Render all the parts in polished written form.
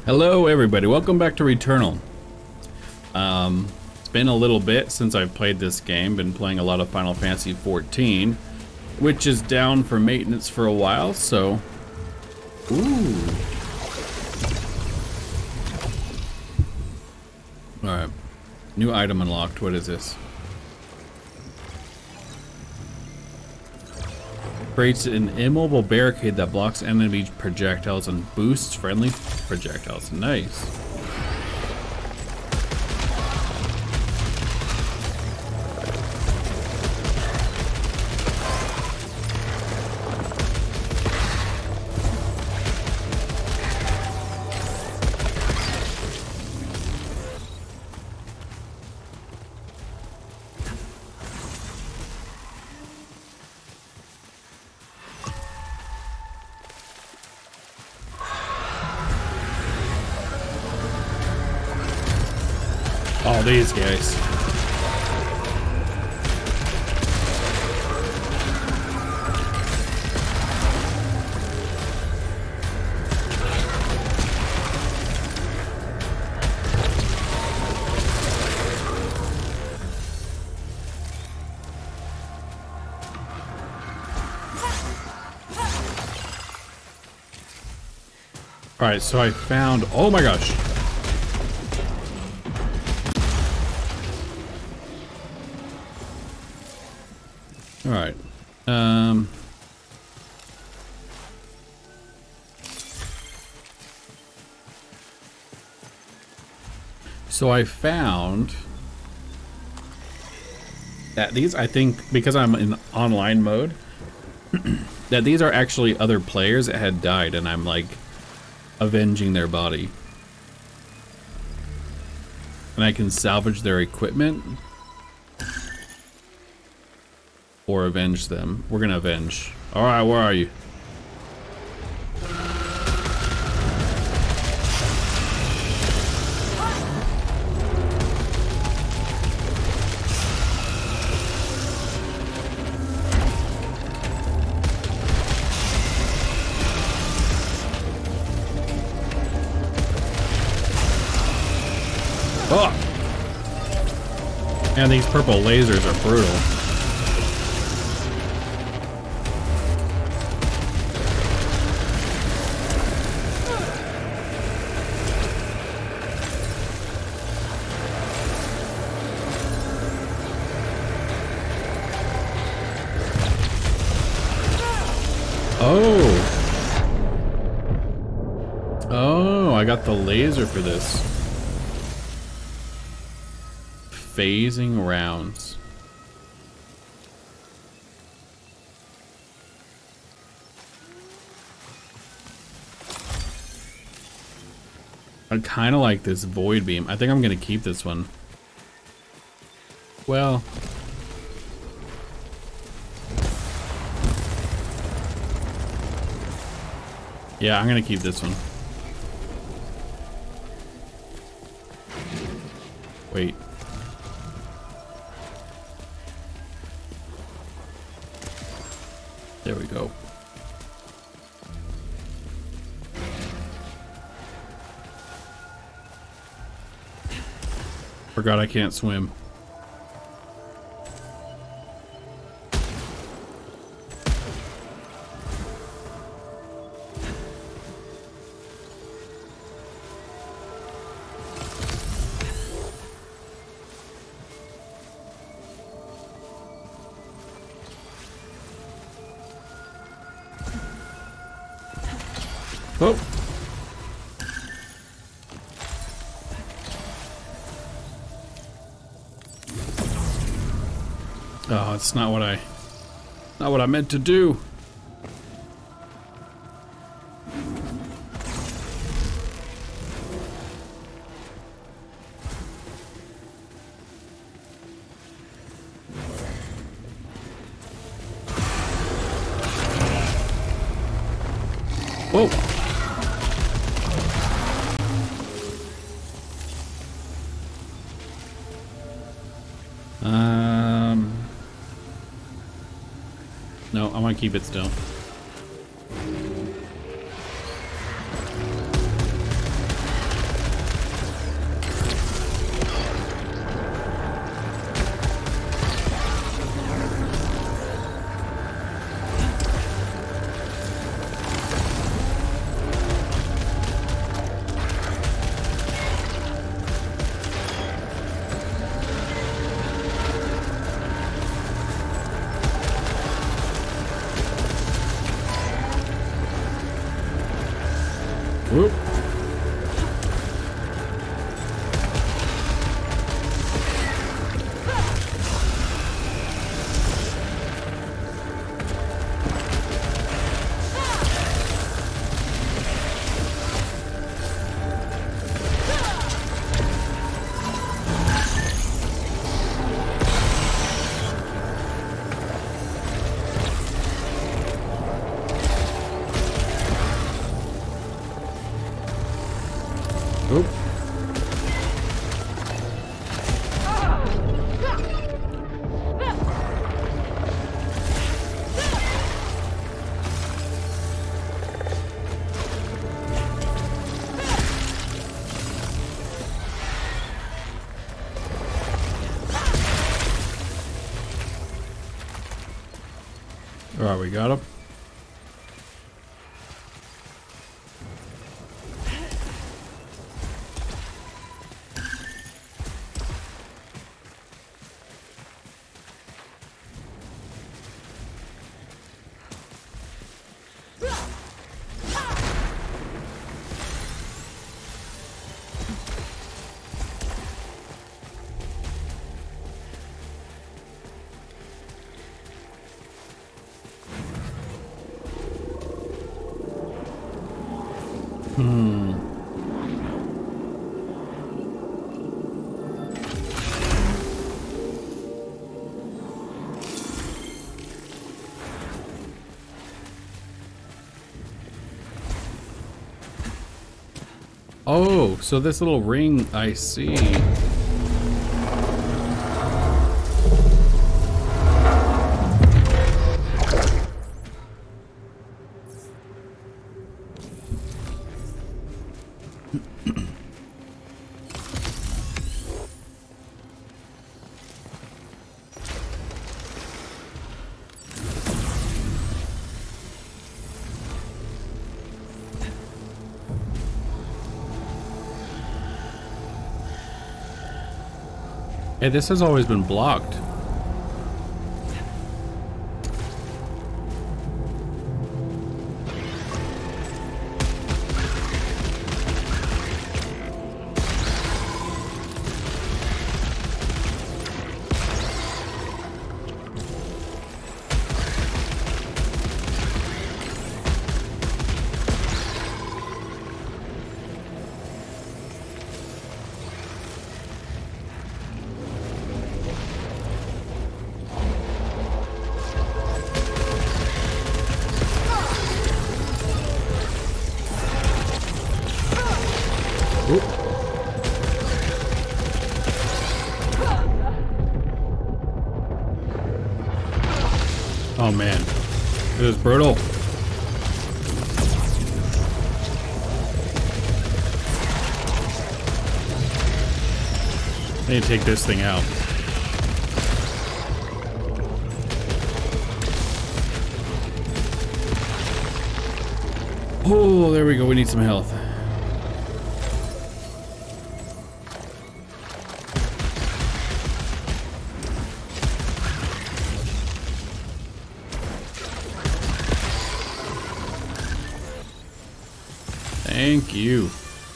Hello everybody, welcome back to Returnal. It's been a little bit since I've played this game, been playing a lot of Final Fantasy XIV, which is down for maintenance for a while, so... Ooh. Alright, new item unlocked, what is this? Creates an immobile barricade that blocks enemy projectiles and boosts friendly projectiles. Nice. Oh, these guys. All right, so I found, oh my gosh. All right. So I found that these, I think, because I'm in online mode, that these are actually other players that had died, and I'm like avenging their body. And I can salvage their equipment. Or avenge them. We're gonna avenge. Alright, where are you? Oh! And these purple lasers are brutal. Oh, I got the laser for this. Phasing rounds. I kind of like this void beam. I think I'm gonna keep this one. Well... yeah, I'm gonna keep this one. Wait. There we go. Forgot I can't swim. Oh. Oh, it's not what I meant to do. Whoa. No, I want to keep it still. Whoop. Oop. All right, we got him. Oh, so this little ring, I see. Hey, this has always been blocked. Oh man, it is brutal. I need to take this thing out. Oh, there we go. We need some health. Thank you.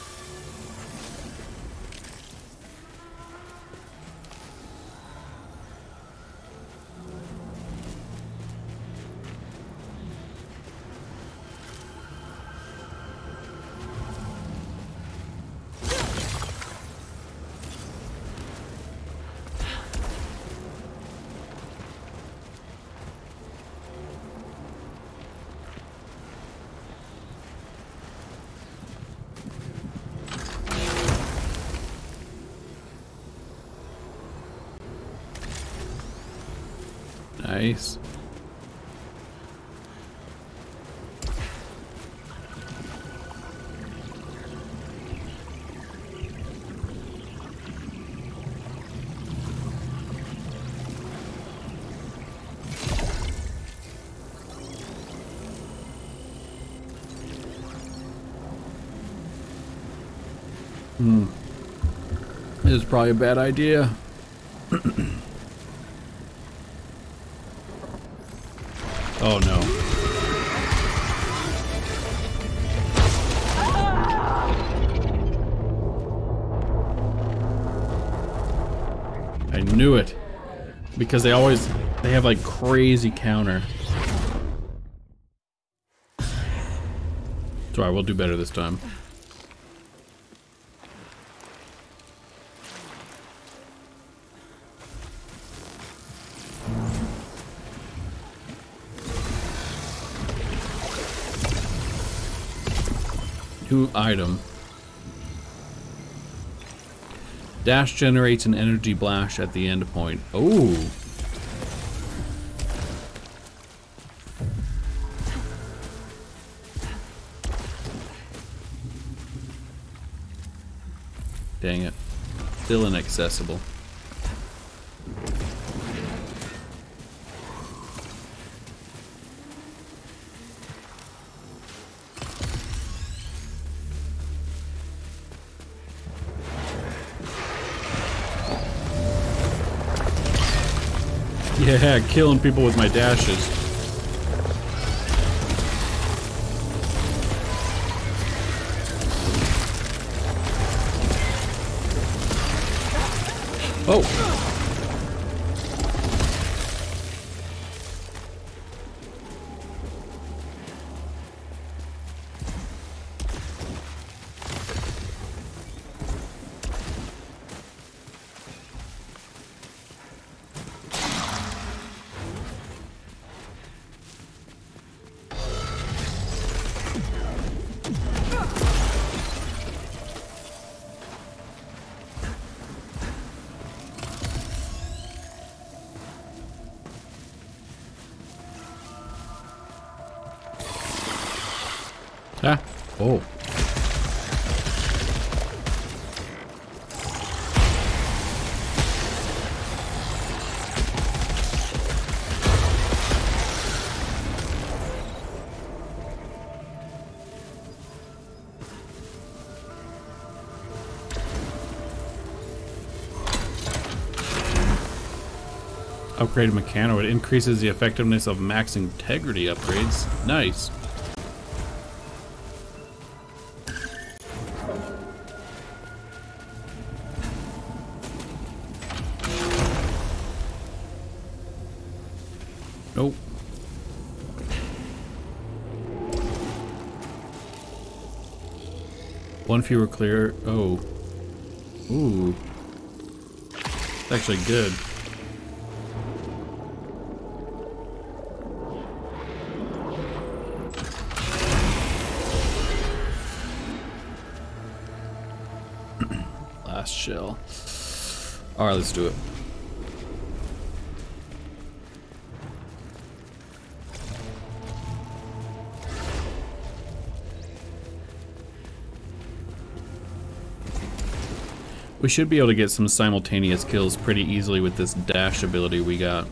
Nice. This is probably a bad idea. Oh no. knew it. Because they have like crazy counter. So I will do better this time. New item. Dash generates an energy blast at the end point. Oh. Dang it. Still inaccessible. Yeah, killing people with my dashes. Oh! Ah, oh. Upgrade Mechano. It increases the effectiveness of max integrity upgrades. Nice. Nope. One fewer clear. Oh. Ooh. It's actually good. Last shell. Alright, let's do it. We should be able to get some simultaneous kills pretty easily with this dash ability we got.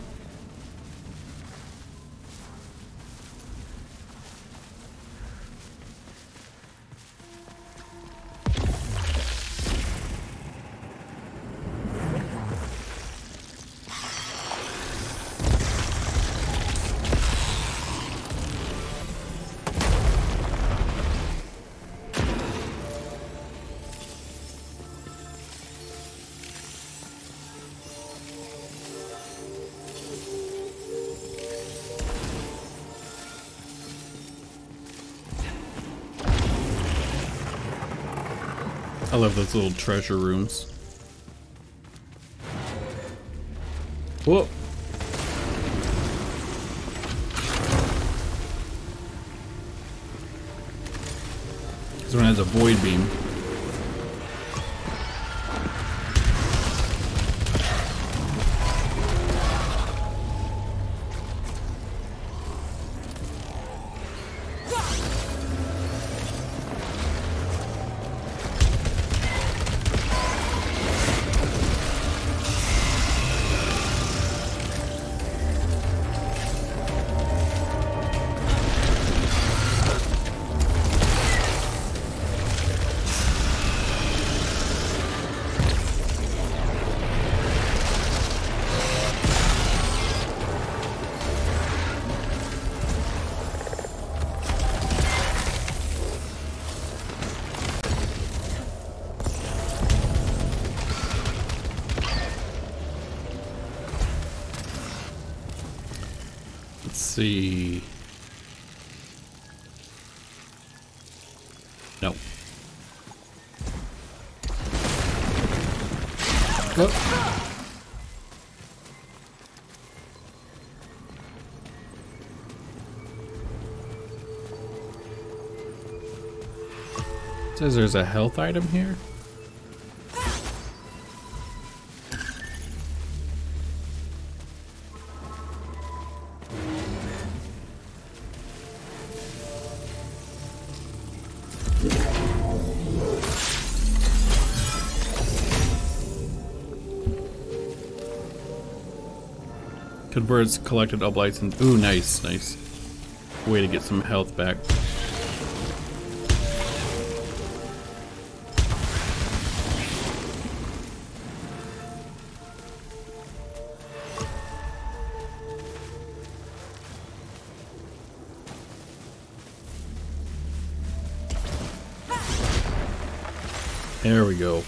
I love those little treasure rooms. Whoa! This one has a void beam. see. No. Oh. It says there's a health item here. Converts collected oblights and ooh, nice, nice. Way to get some health back. There we go.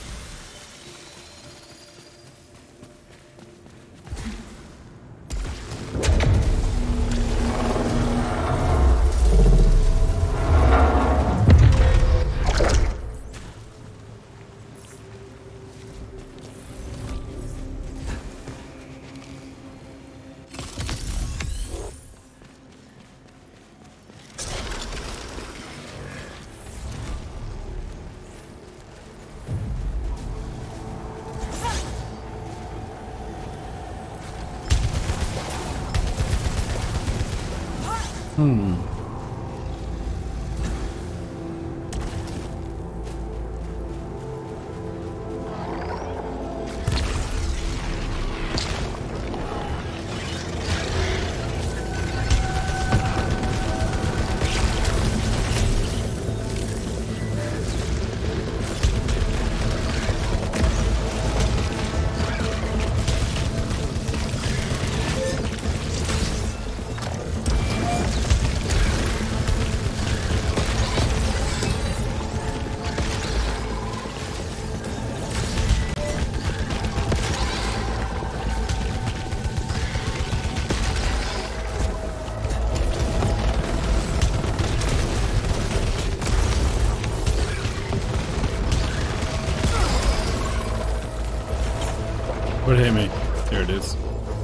What hit me? There it is.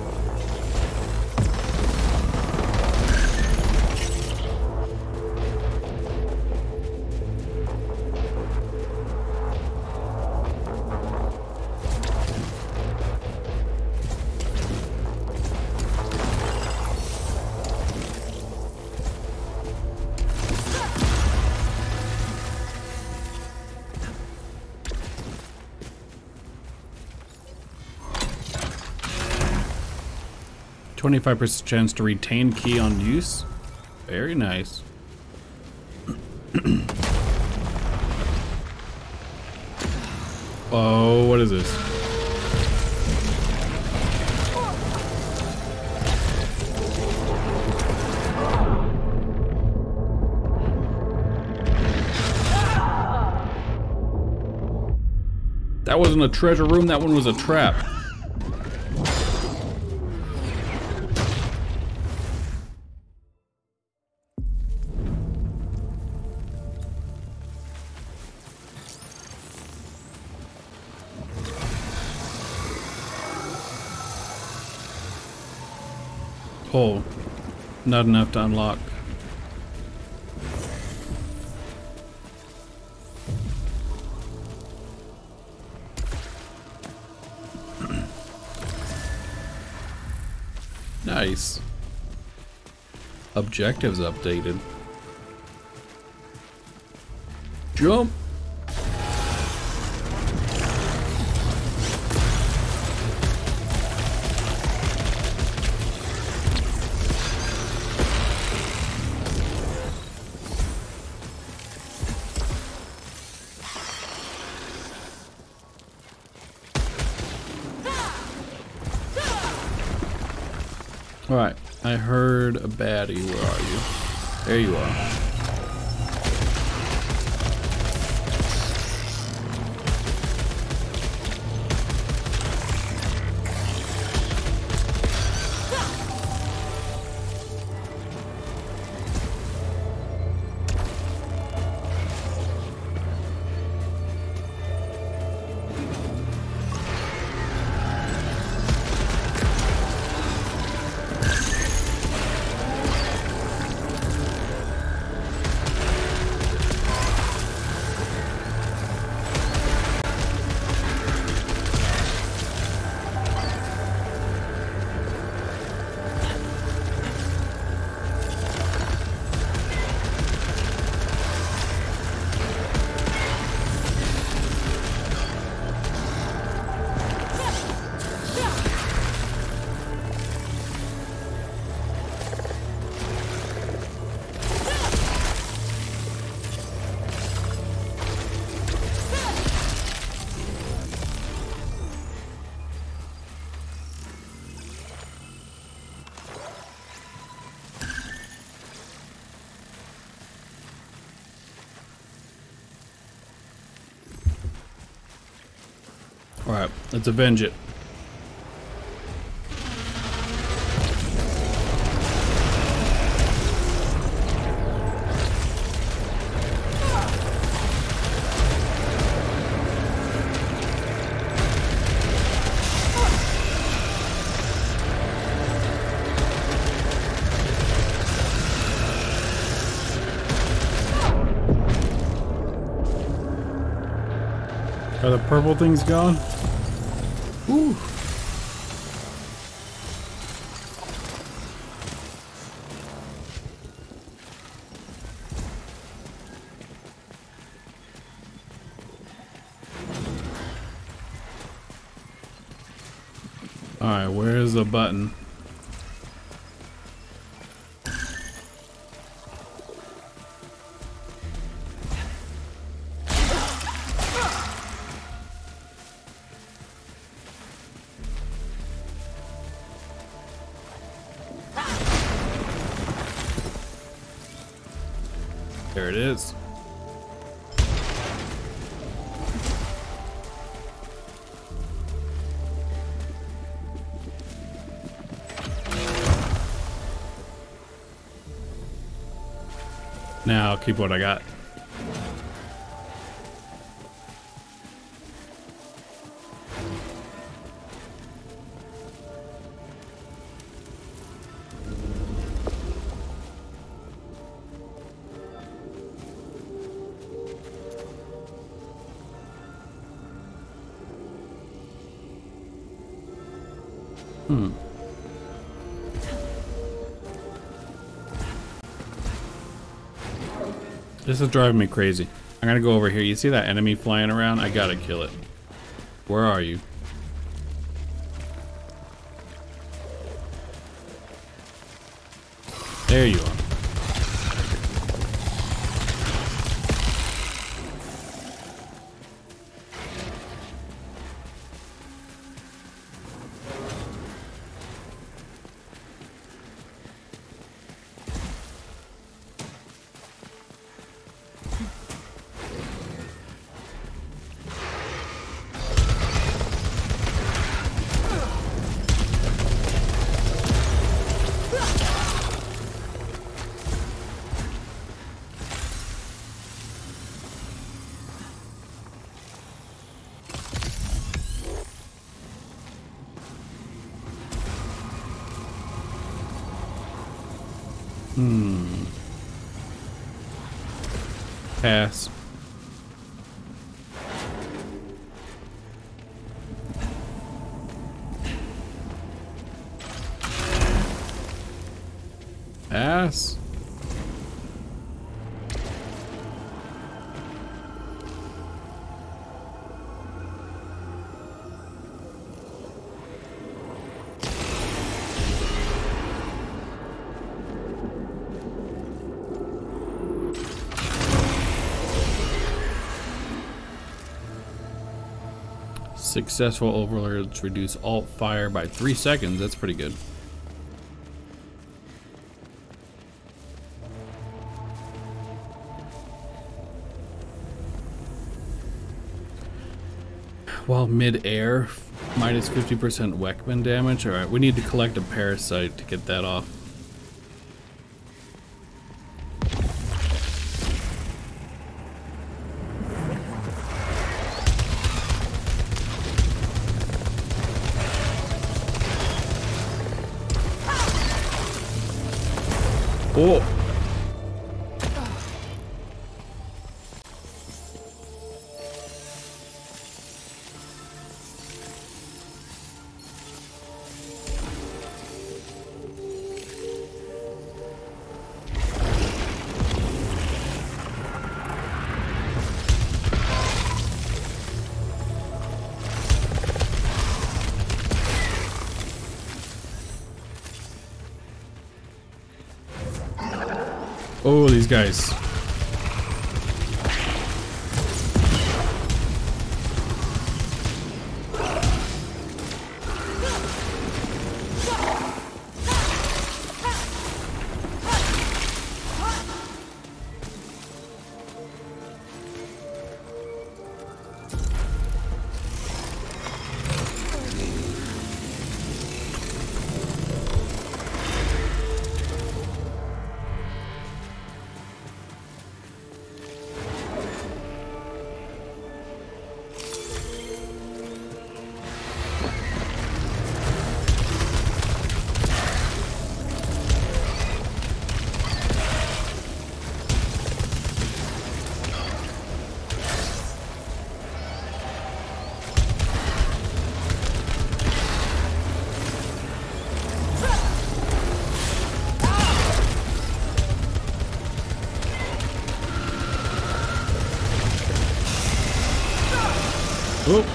%25 chance to retain key on use. Very nice. Oh, what is this? That wasn't a treasure room, that one was a trap. Oh, not enough to unlock. Nice. Objectives updated. Jump. Alright, I heard a baddie. Where are you? There you are. Alright, let's avenge it. Are the purple things gone? Ooh. Alright, where's the button? There it is. Now I'll keep what I got. This is driving me crazy. I'm gonna go over here. You see that enemy flying around? I gotta kill it. Where are you? There you are. Pass. Pass. Successful overlords reduce alt fire by 3 seconds. That's pretty good. While mid-air, minus 50% weapon damage. Alright, we need to collect a parasite to get that off. Oh! Oh, these guys. Oh.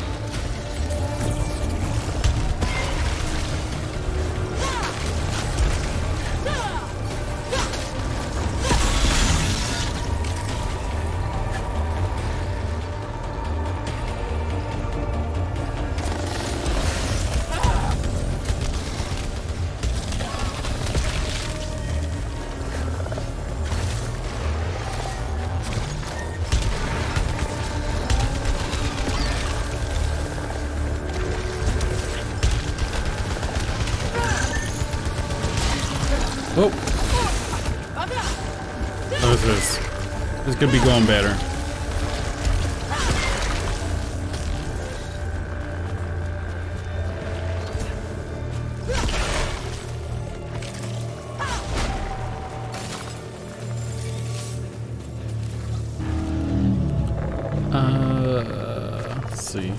Oh! What is this? This could be going better. Let's see.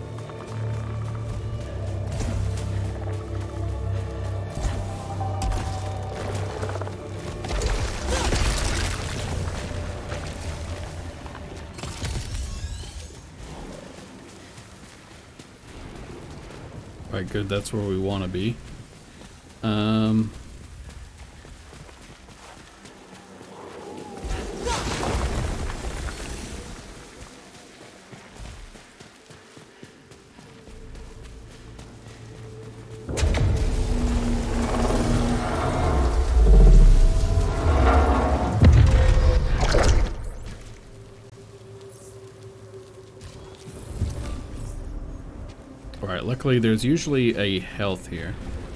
Alright, good, that's where we want to be. Alright, luckily there's usually a health here.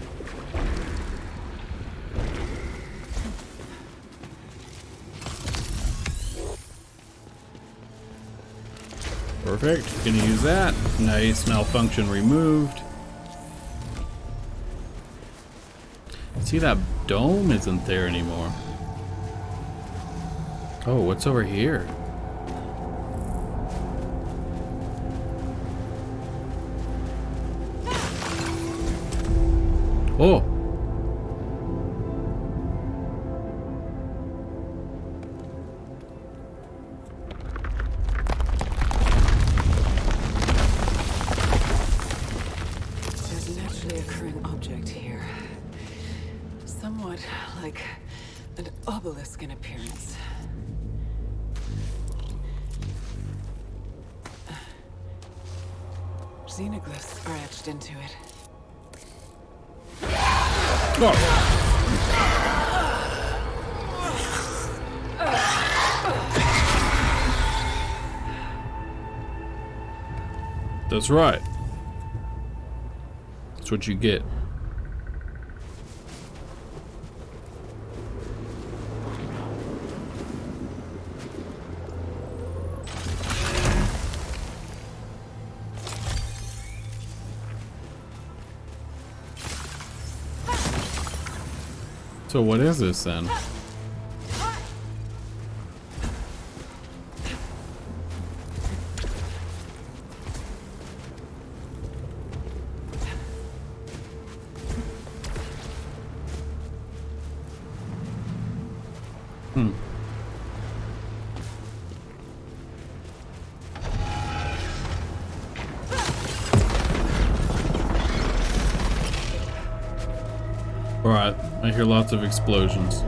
Perfect, gonna use that. Nice, malfunction removed. See, that dome isn't there anymore. Oh, what's over here? Oh! There's a naturally occurring object here. Somewhat like an obelisk in appearance. Xenoglyphs are etched into it. Oh. That's right. That's what you get. So what is this then? Alright, I hear lots of explosions.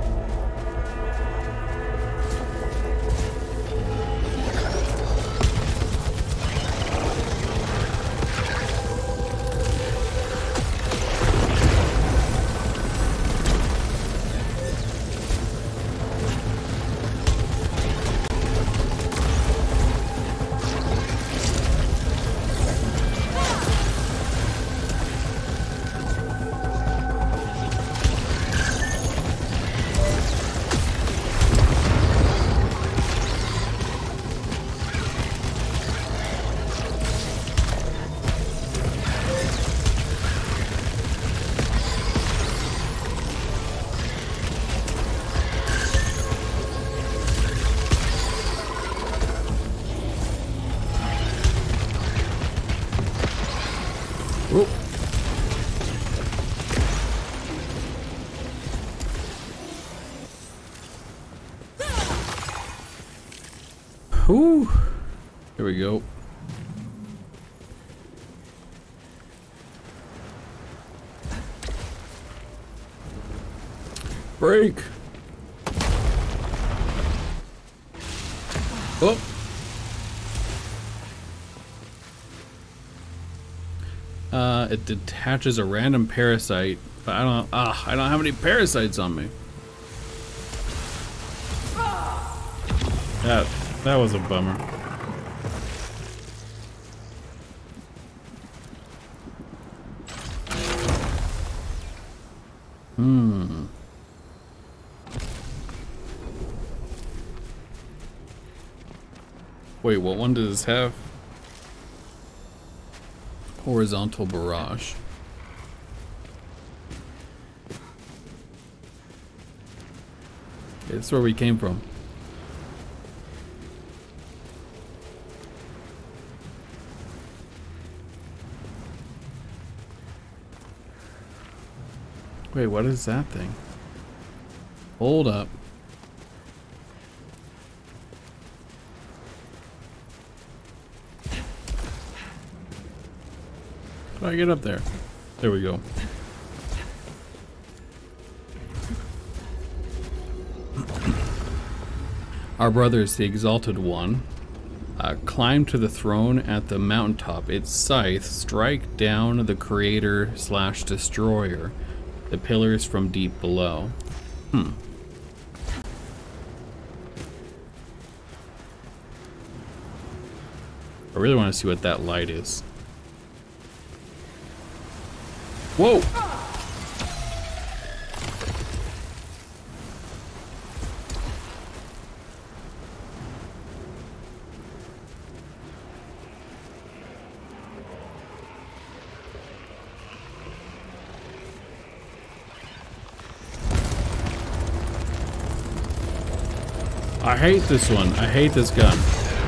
Whew. Here we go. break. Oh. It detaches a random parasite, but I don't have any parasites on me. That was a bummer. Wait, what one does this have? Horizontal barrage. It's where we came from. Wait, what is that thing? Hold up. How do I get up there? There we go. Our brothers, the Exalted One, climb to the throne at the mountaintop. Its scythe strike down the creator/destroyer, the pillars from deep below. I really want to see what that light is. Whoa! I hate this one. I hate this gun.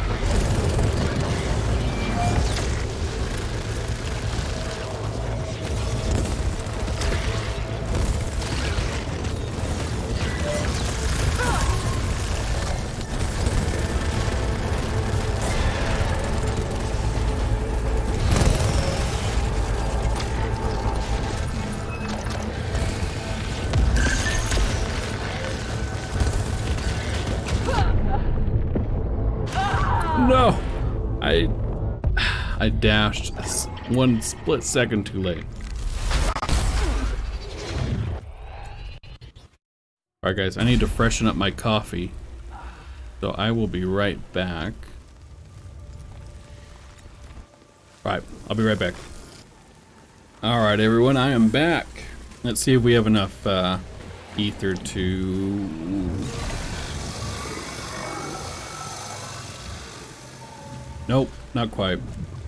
No! I dashed 1 split second too late. Alright guys, I need to freshen up my coffee. So I will be right back. Alright, I'll be right back. Alright everyone, I am back. Let's see if we have enough ether to... Nope, not quite.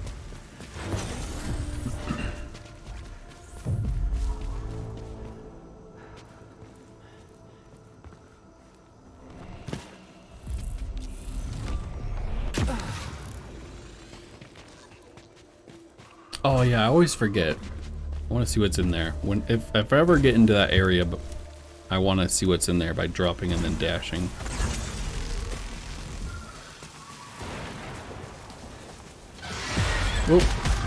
Oh yeah, I always forget. I want to see what's in there. If I ever get into that area, but I want to see what's in there by dropping and then dashing. Whoop.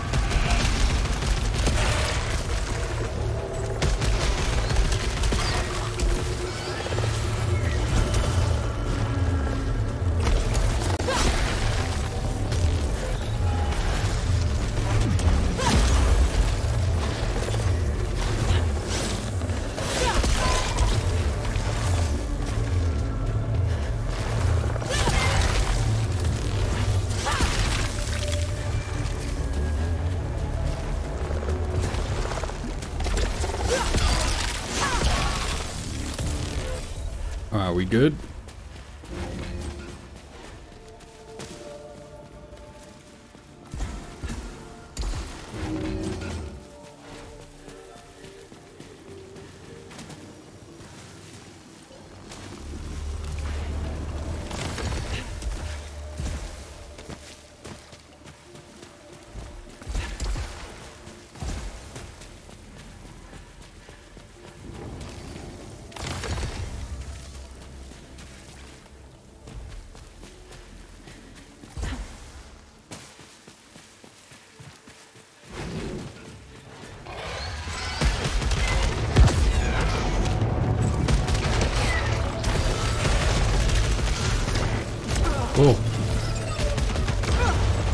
Are we good?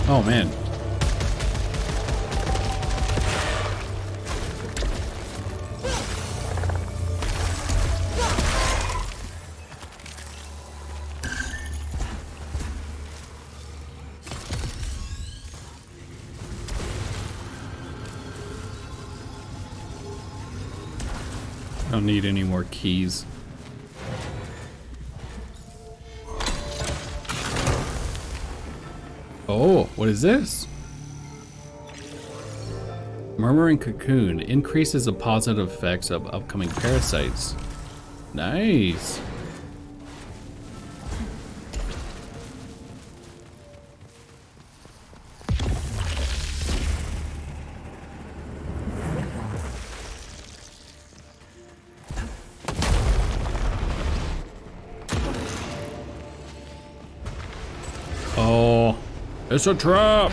Oh man. I don't need any more keys. Oh, what is this? Murmuring Cocoon increases the positive effects of upcoming parasites. Nice. Oh, it's a trap.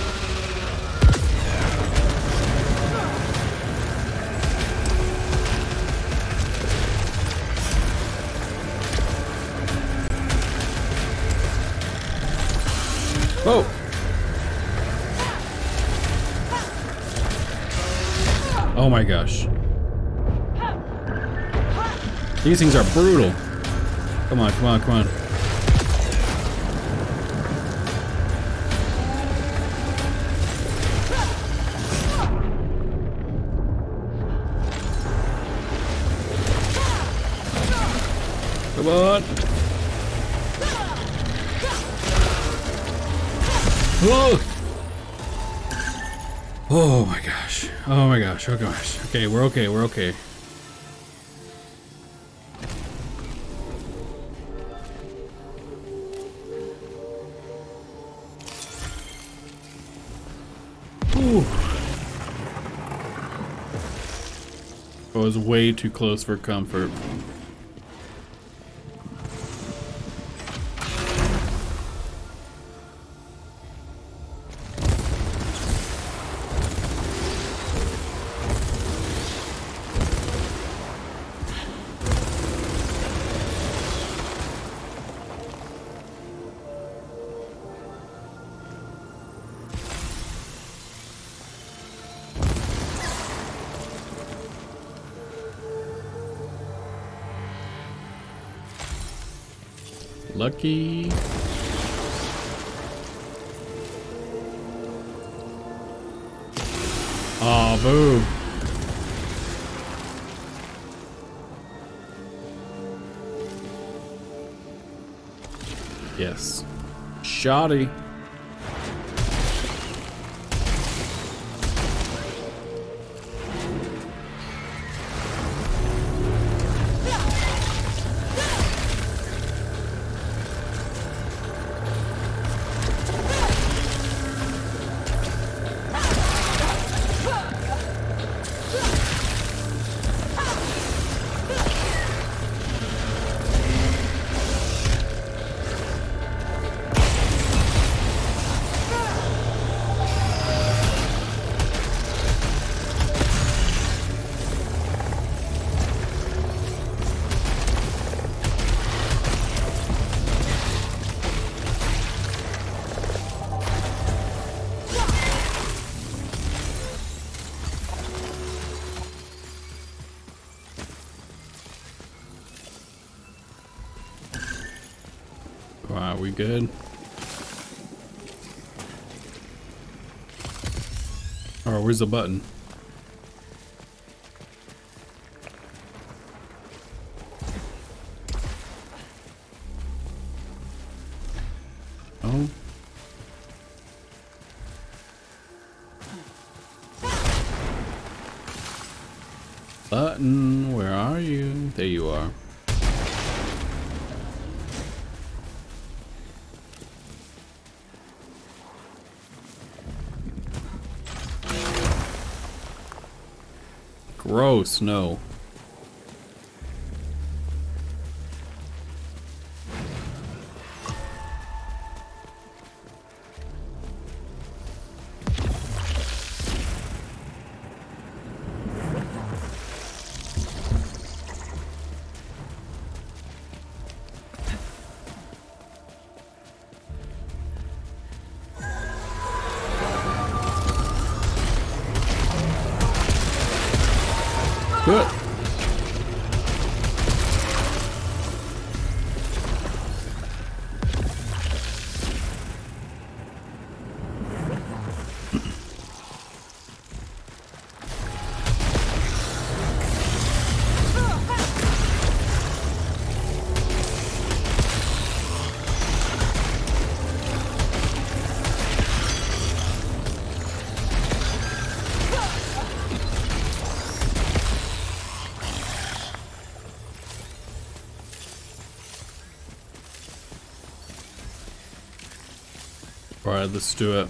Oh. Oh my gosh. These things are brutal. Come on, come on, come on. Come on. Whoa. Oh my gosh. Oh my gosh. Oh gosh. Okay, we're okay. We're okay. Ooh. I was way too close for comfort. Lucky. Aw, boo. Yes. Shoddy. Wow, we good? Oh, where's the button? Oh. Button, where are you? There you are. Gross, no. Good. Alright, let's do it.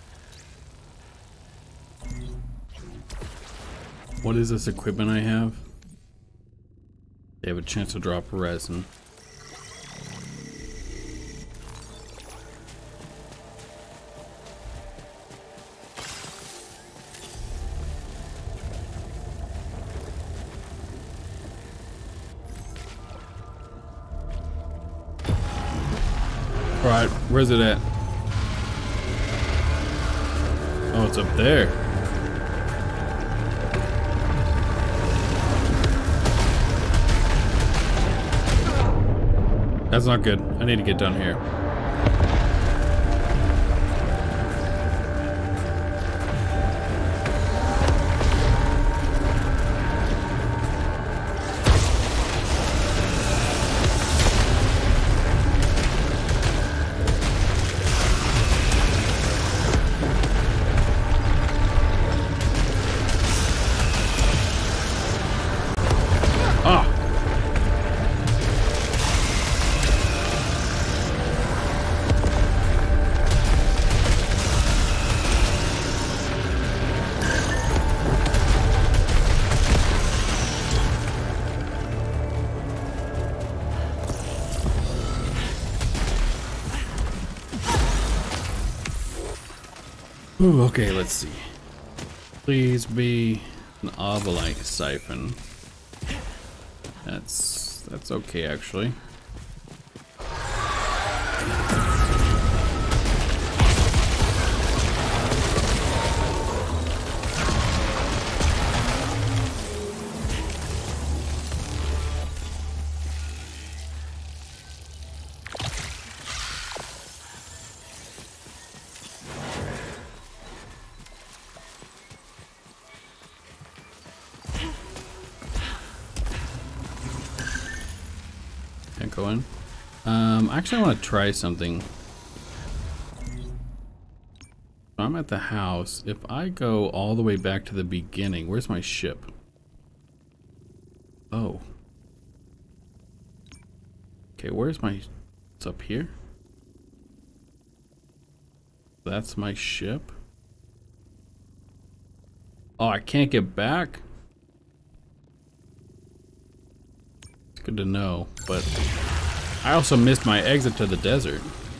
What is this equipment I have? They have a chance to drop resin. Alright, where's it at? Oh, it's up there. That's not good. I need to get down here. Ooh, okay, let's see. Please be an Obolite siphon. That's okay actually. Can't go in. Actually I want to try something. I'm at the house. If I go all the way back to the beginning, where's my ship? Oh. Okay, where's my... It's up here? That's my ship? Oh, I can't get back? It's good to know, but... I also missed my exit to the desert.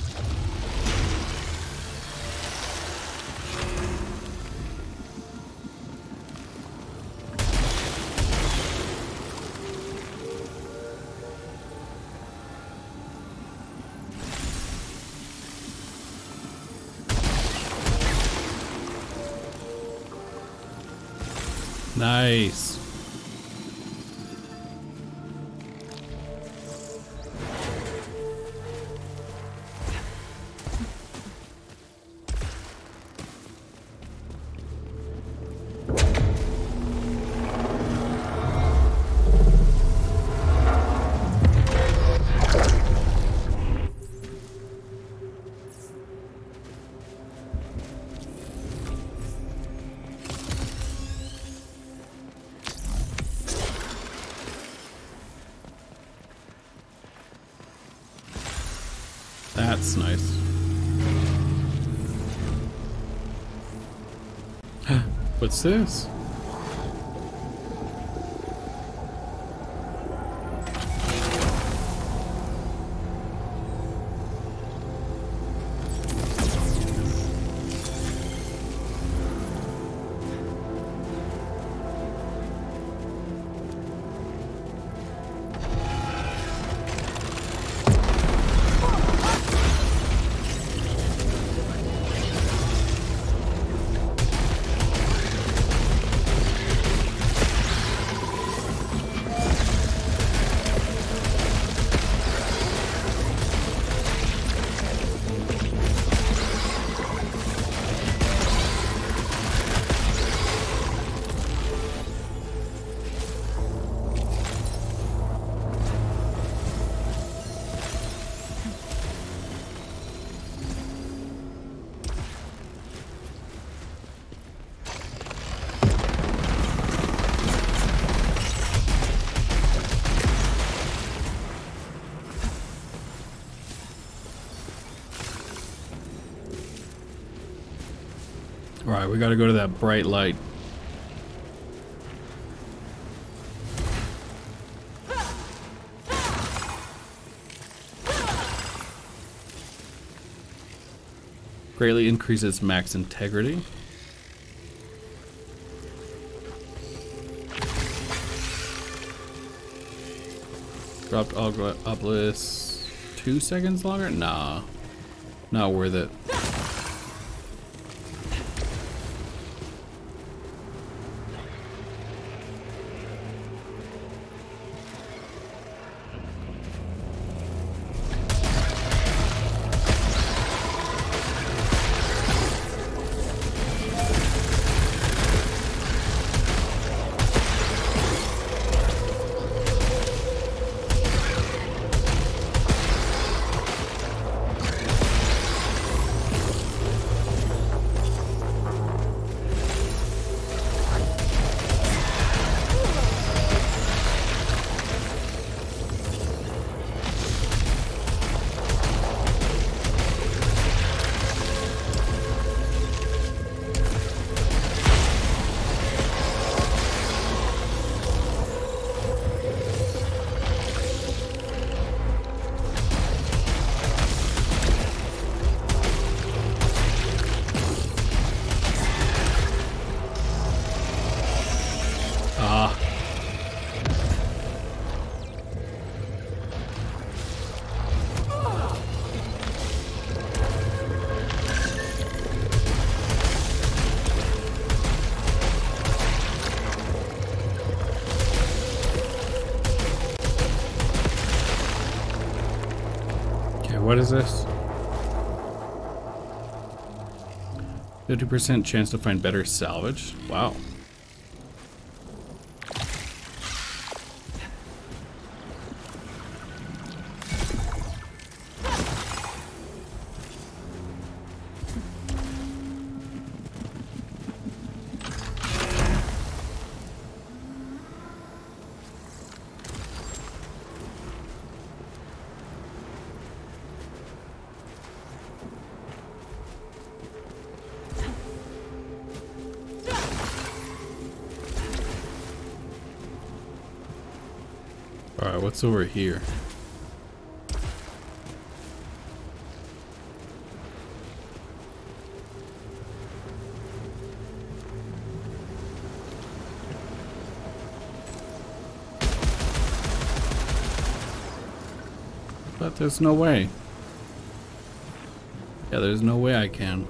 Nice. That's nice. What's this? Alright, we gotta go to that bright light. Greatly increases max integrity. Dropped obelisk 2 seconds longer? Nah. Not worth it. What is this? 50% chance to find better salvage? Wow. Alright, what's over here? But there's no way. Yeah, there's no way I can.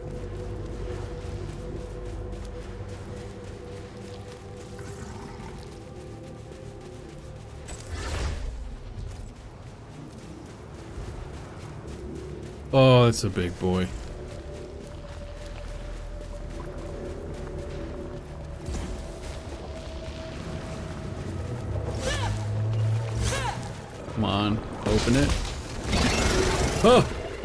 Oh, it's a big boy. Come on, open it. Oh!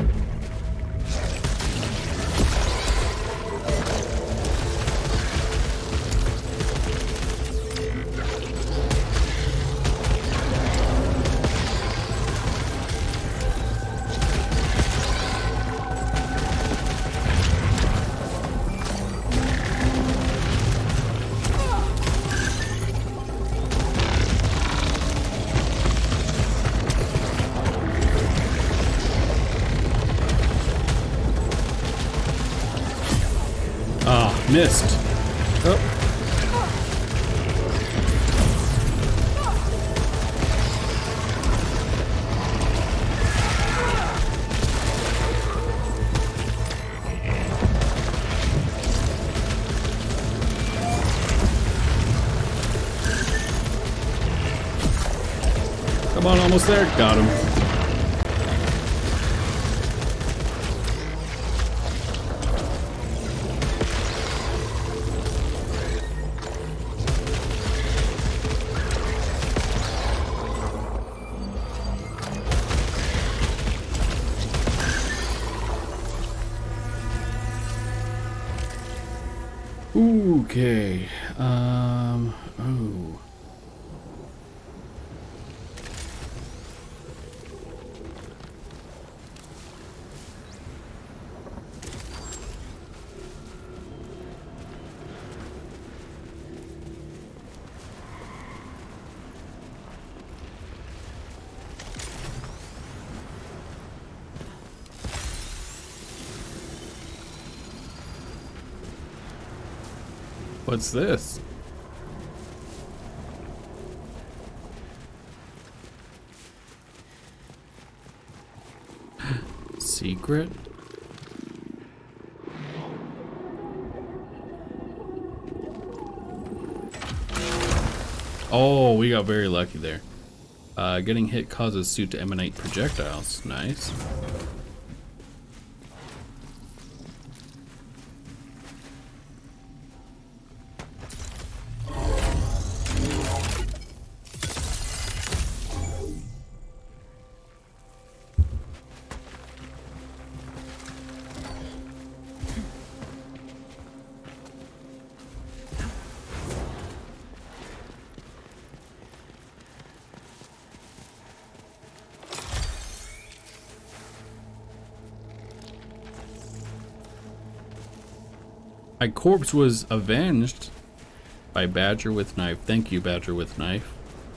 Missed. Oh. Come on, almost there. Got him. Okay. Oh. What's this? Secret? Oh, we got very lucky there. Getting hit causes suit to emanate projectiles. Nice. My corpse was avenged by Badger with Knife. Thank you, Badger with Knife.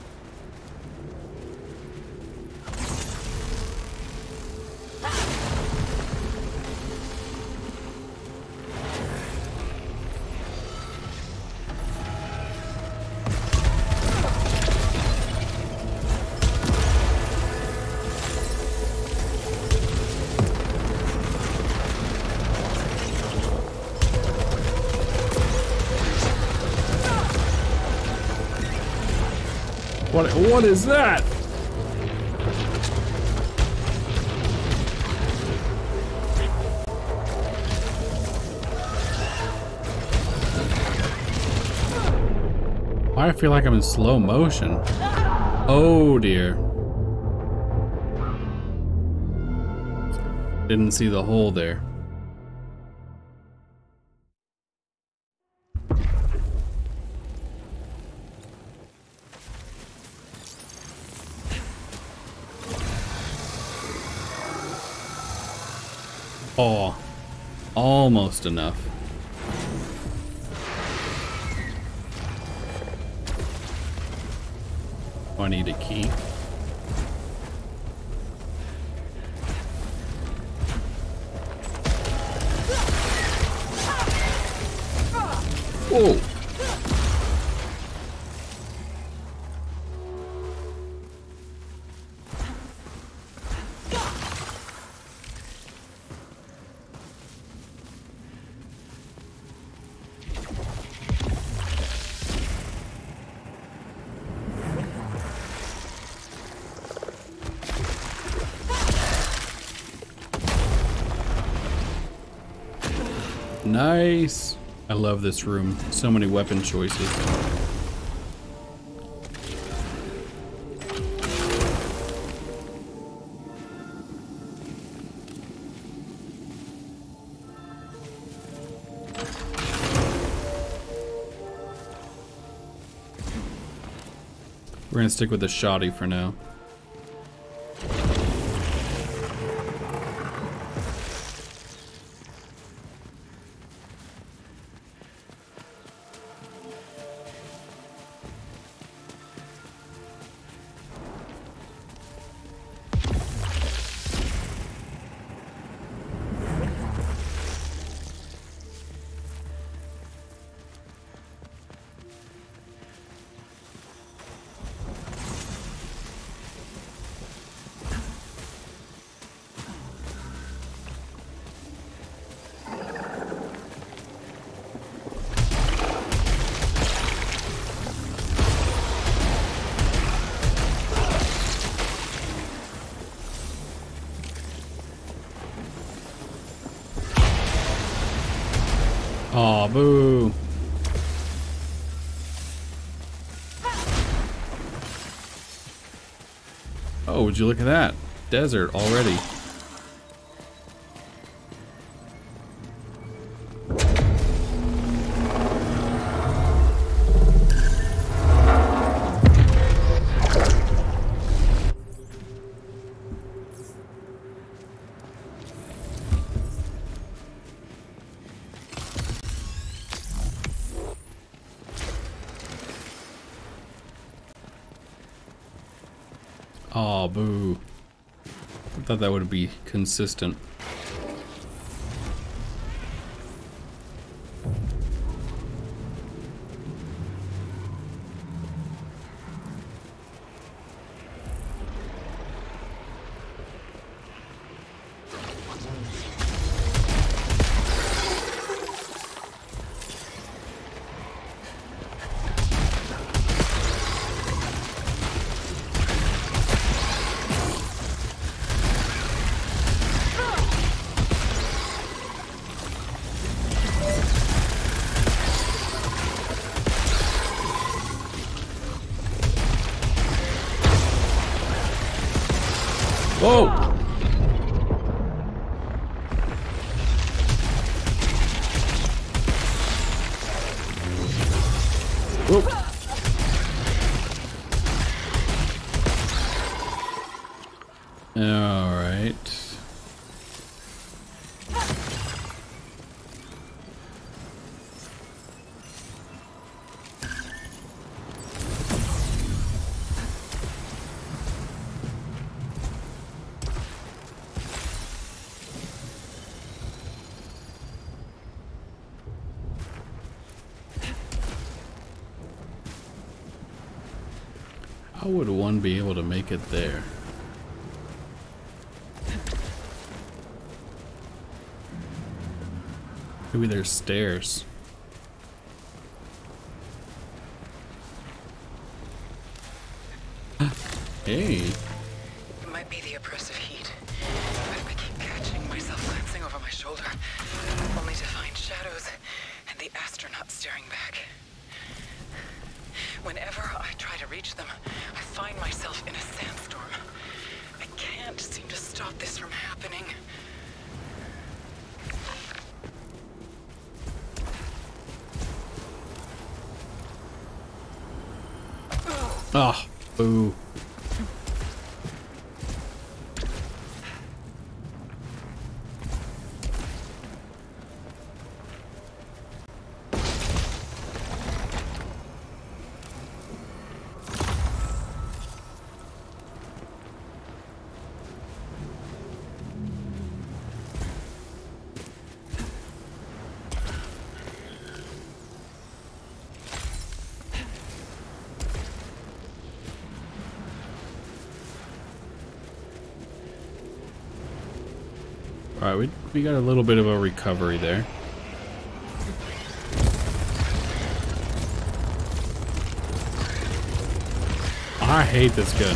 What is that? Why I feel like I'm in slow motion. Oh dear. Didn't see the hole there. Oh, almost enough. Oh, I need a key. Whoa. Nice. I love this room. So many weapon choices. We're gonna stick with the shoddy for now. Aw, boo. Oh, would you look at that? Desert already. Aw, boo. I thought that would be consistent. Whoa! Whoop. All right. How would one be able to make it there? Maybe there's stairs. Hey. It might be the oppressive heat, but I keep catching myself glancing over my shoulder, only to find shadows and the astronaut staring back. Whenever I try to reach them, I find myself in a sandstorm. I can't seem to stop this from happening. Ah, boo. Alright, we got a little bit of a recovery there. I hate this gun.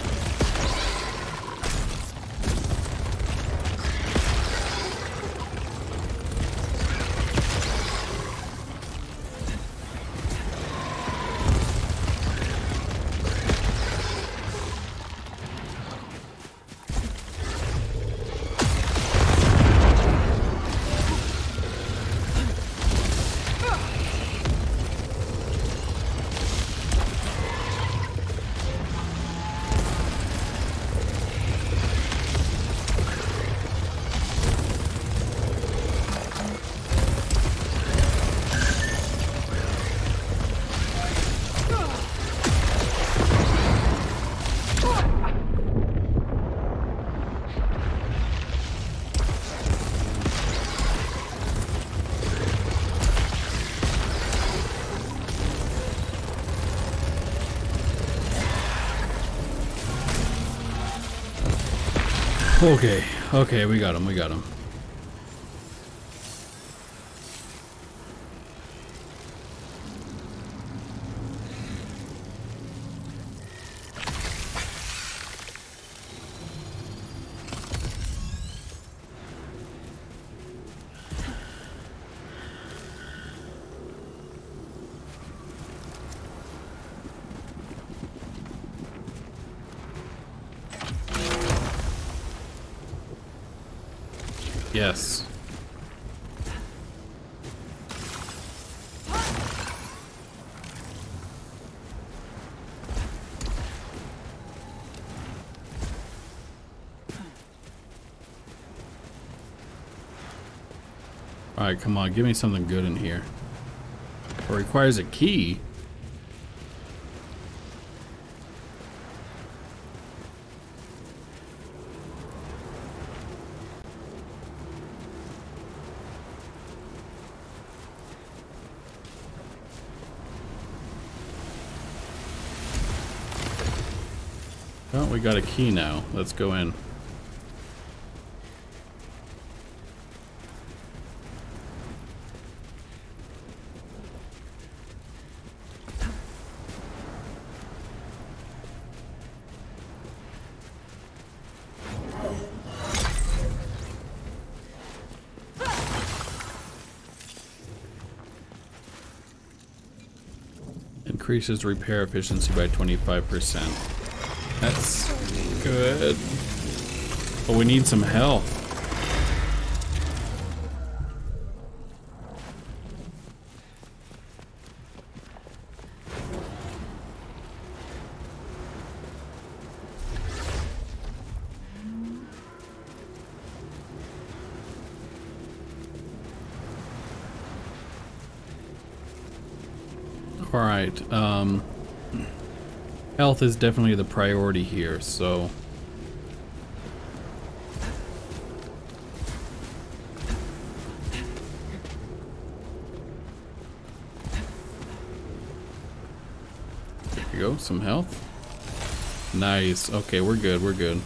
Okay, we got him. Yes. Alright, come on, give me something good in here. It requires a key. Oh, we got a key now. Let's go in. Increases repair efficiency by 25%. That's good. But we need some health. Alright, health is definitely the priority here, so... There you go, some health. Nice, okay, we're good, we're good.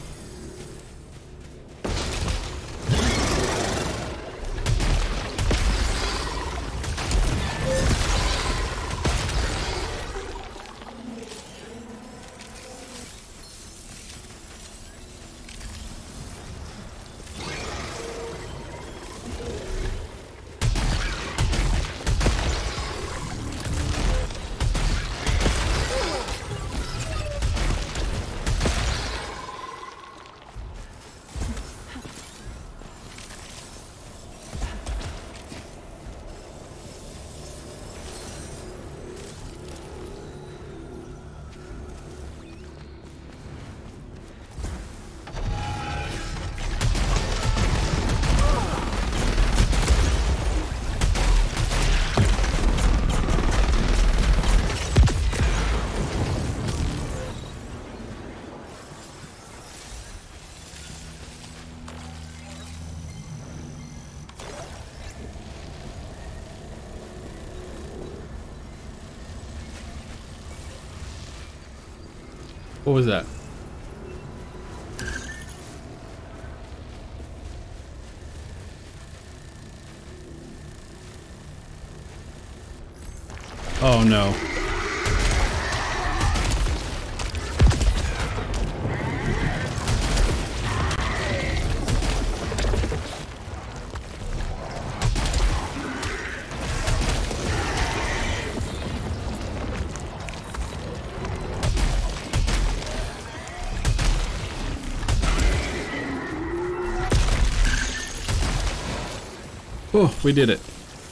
What was that? Oh no. Oh, we did it.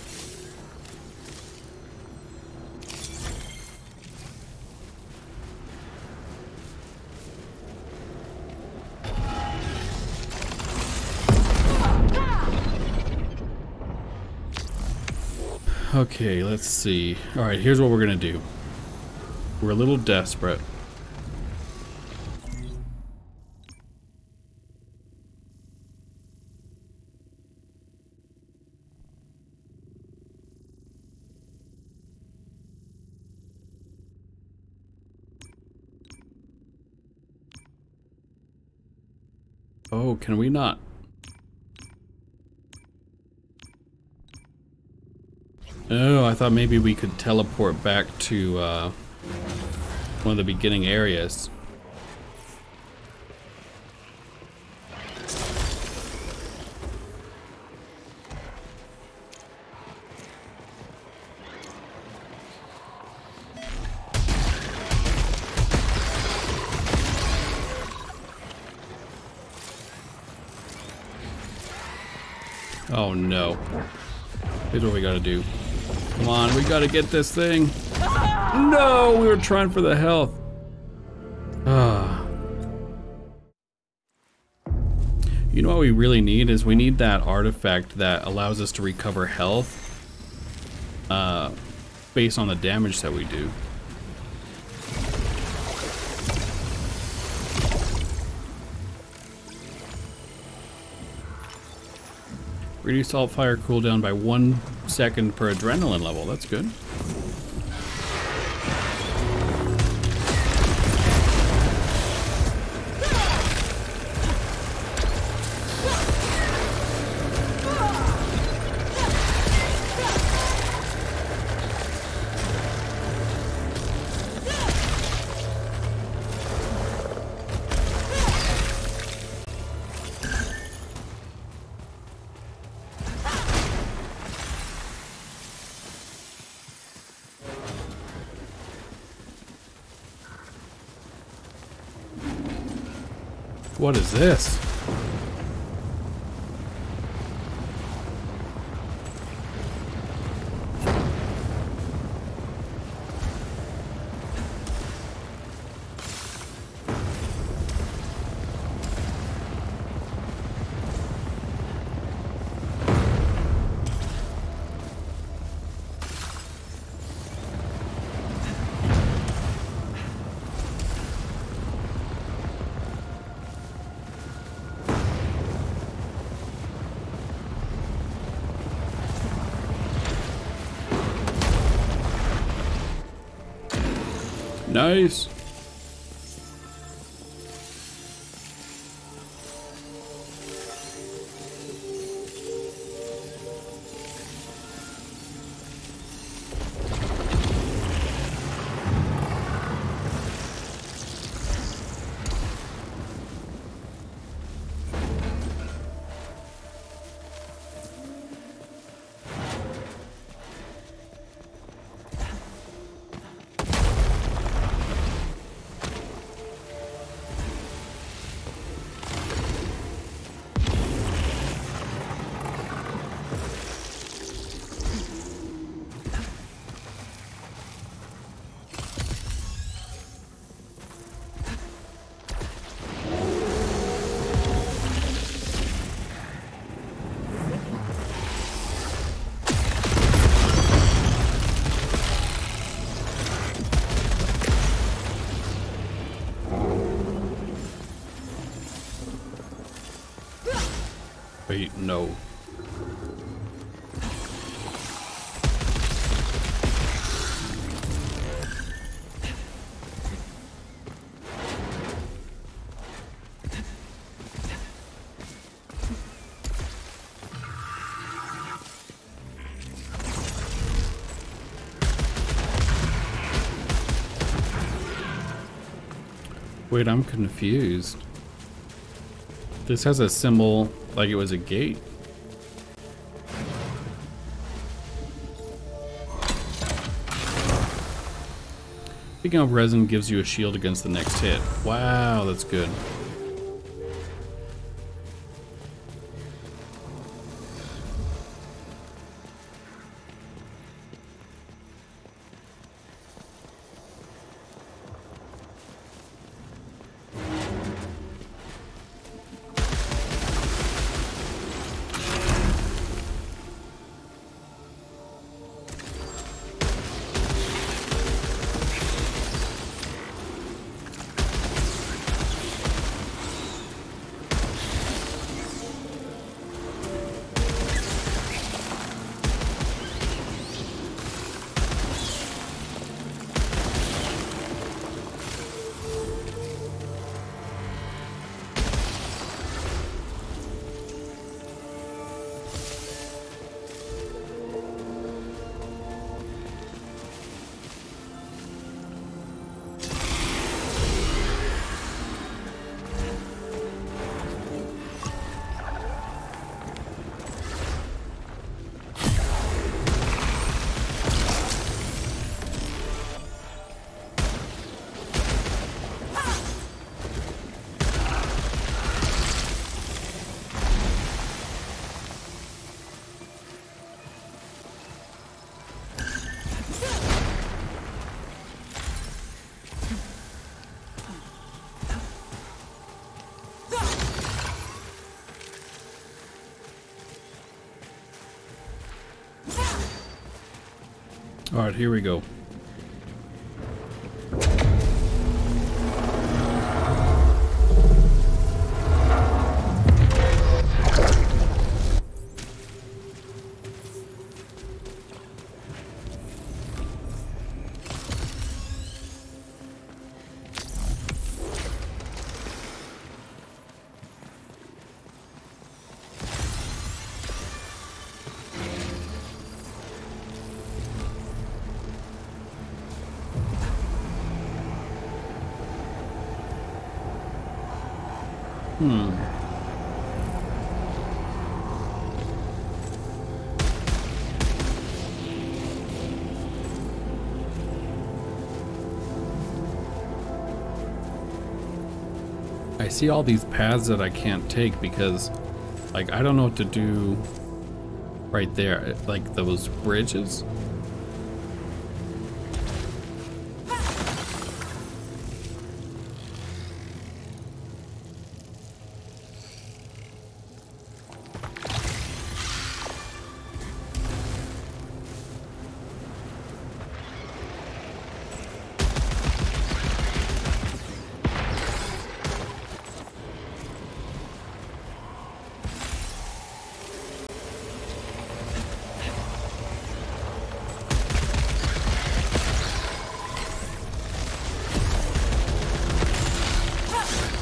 Okay, let's see. All right, here's what we're gonna do. We're a little desperate. Oh, can we not? Oh, I thought maybe we could teleport back to one of the beginning areas. Oh no. Here's what we gotta do. Come on, we gotta get this thing. No, we were trying for the health. You know what we really need is we need that artifact that allows us to recover health based on the damage that we do. Reduce salt fire cooldown by 1 second per adrenaline level. That's good. What is this? Nice. Wait, no. Wait, I'm confused. This has a symbol like it was a gate. Picking up resin gives you a shield against the next hit. Wow, that's good. All right, here we go. I see all these paths that I can't take because, like, I don't know what to do right there, like those bridges.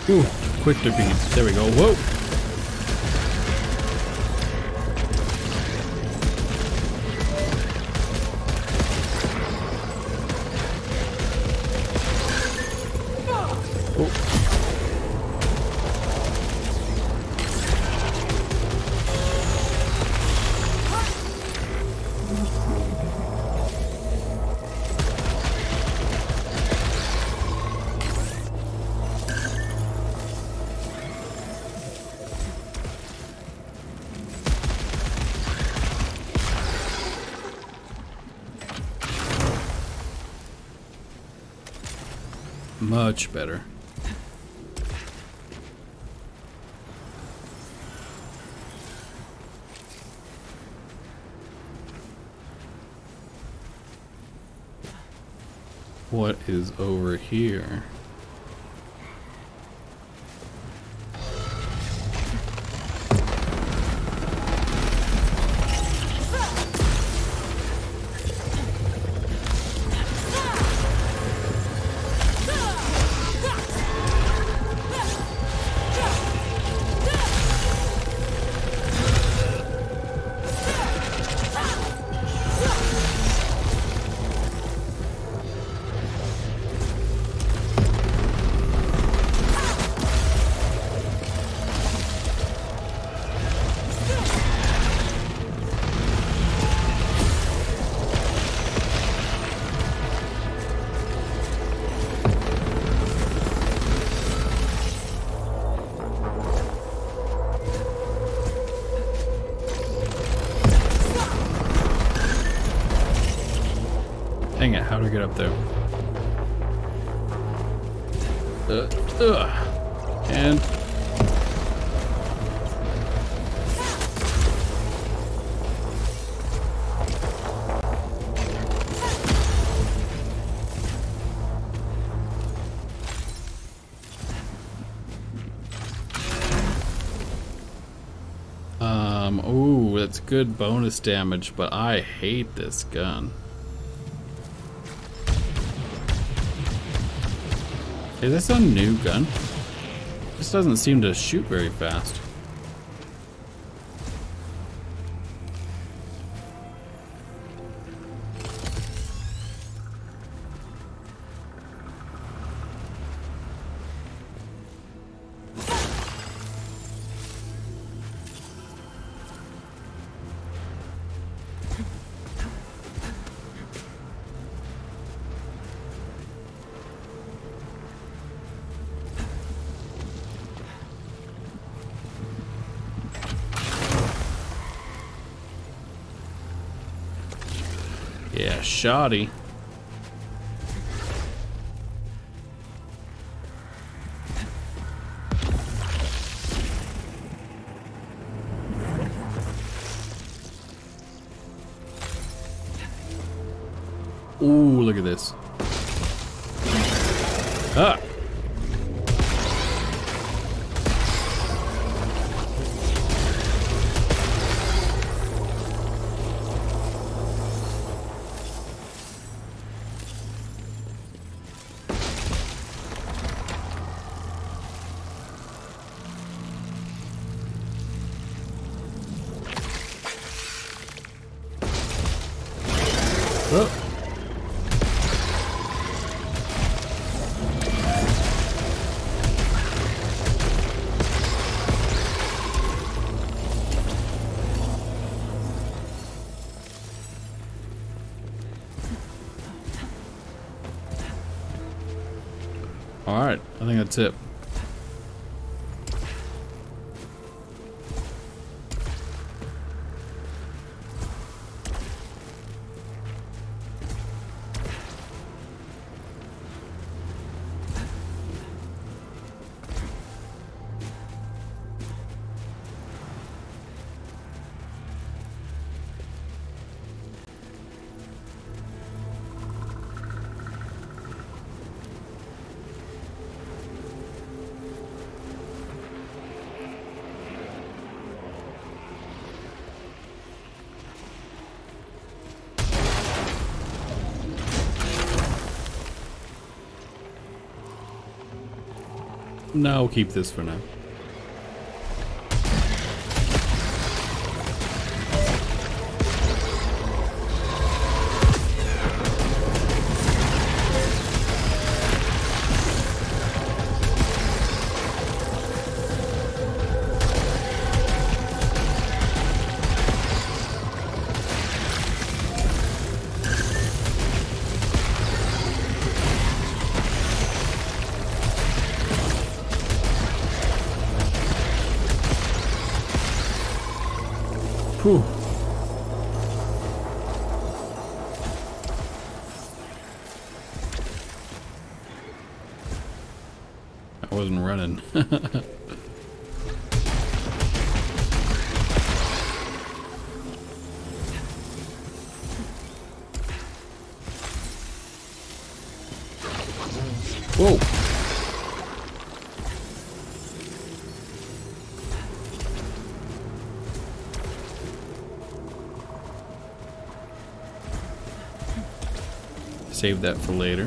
Ooh, quick defeat. There we go. Whoa. Much better. What is over here? Dang it, how do I get up there? And... ooh, that's good bonus damage, but I hate this gun. Is this a new gun? This doesn't seem to shoot very fast. Yeah, shoddy. Ooh, look at this. Ah! Oh. All right, I think that's it. No, we'll keep this for now. Whew. I wasn't running. Whoa. Save that for later.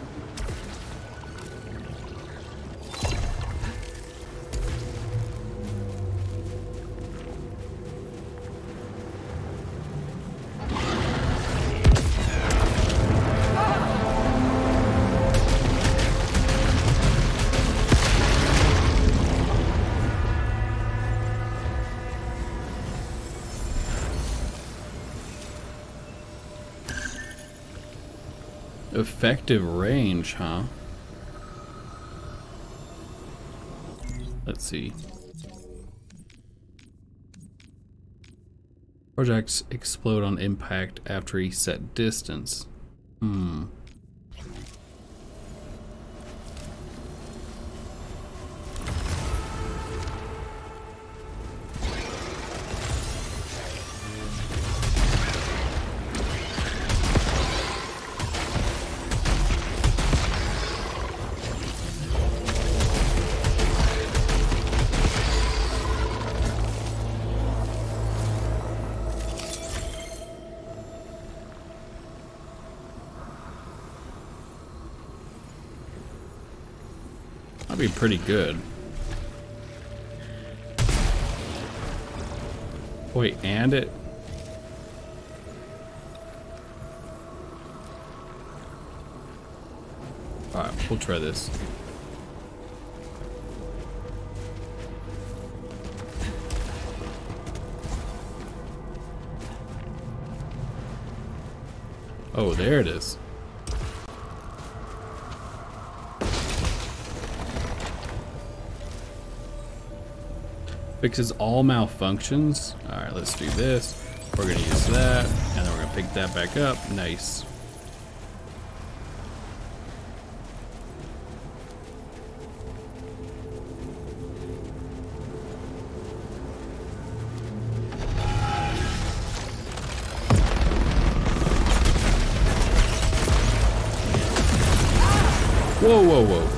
Effective range, huh? Let's see. Projects explode on impact after a set distance. That'd be pretty good. Wait, and it... Alright, we'll try this. Oh, there it is. Fixes all malfunctions. Alright, let's do this. We're gonna use that, and then we're gonna pick that back up. Nice. Whoa, whoa, whoa.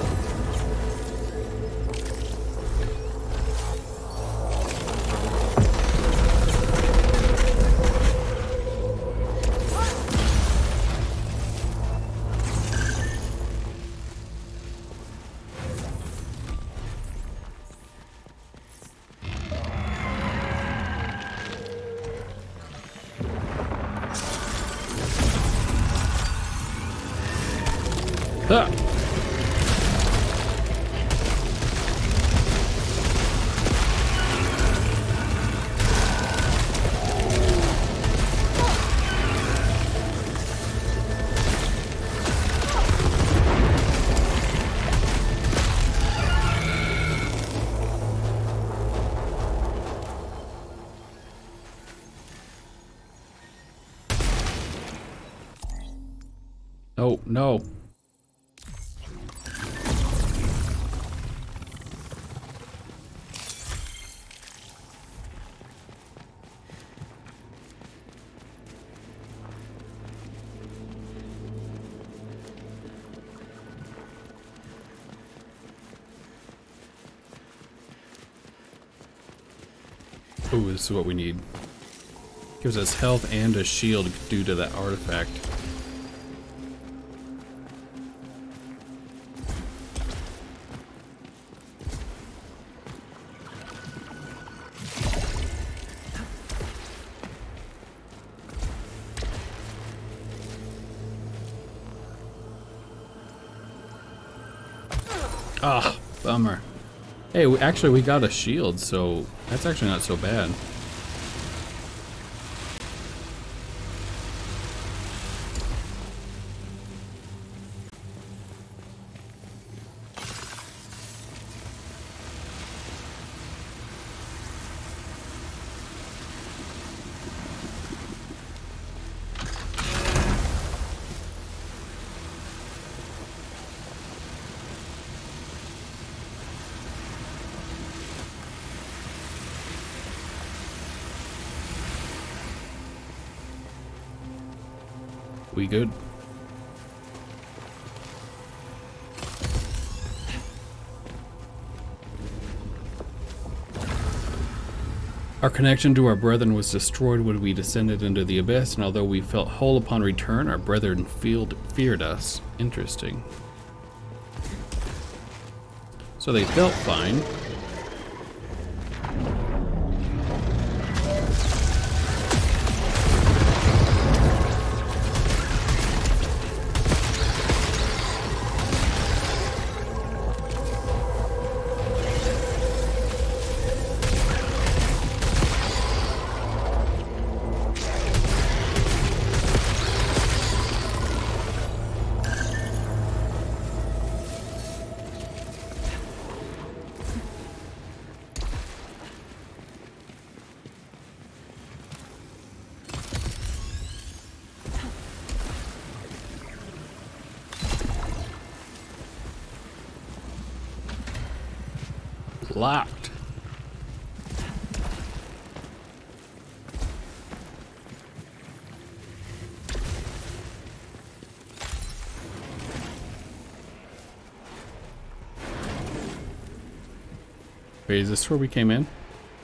Ah. Oh, no. Ooh, this is what we need. Gives us health and a shield due to that artifact. Ah, bummer. Hey, actually we got a shield, so that's actually not so bad. We good? Our connection to our brethren was destroyed when we descended into the abyss, and although we felt whole upon return, our brethren feared us. Interesting. So they felt fine. Locked. Wait, is this where we came in?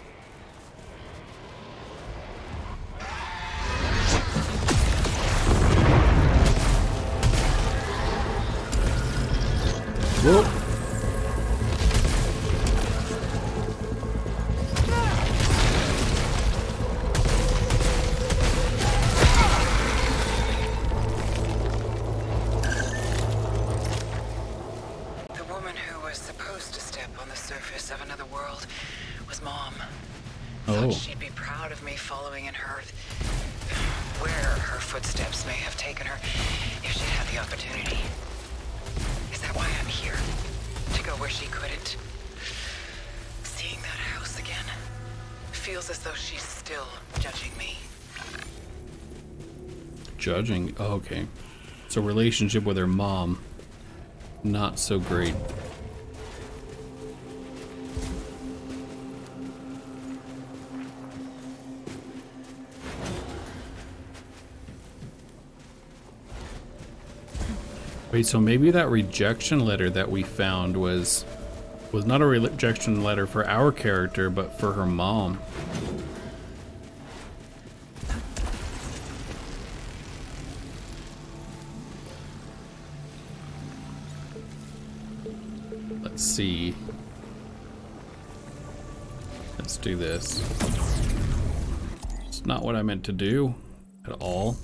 Whoa. Thought she'd be proud of me following in her... where her footsteps may have taken her if she had the opportunity. Is that why I'm here? To go where she couldn't? Seeing that house again feels as though she's still judging me. Judging? Oh, okay. So relationship with her mom, not so great. Wait, so maybe that rejection letter that we found was not a rejection letter for our character, but for her mom. Let's see. Let's do this. It's not what I meant to do at all.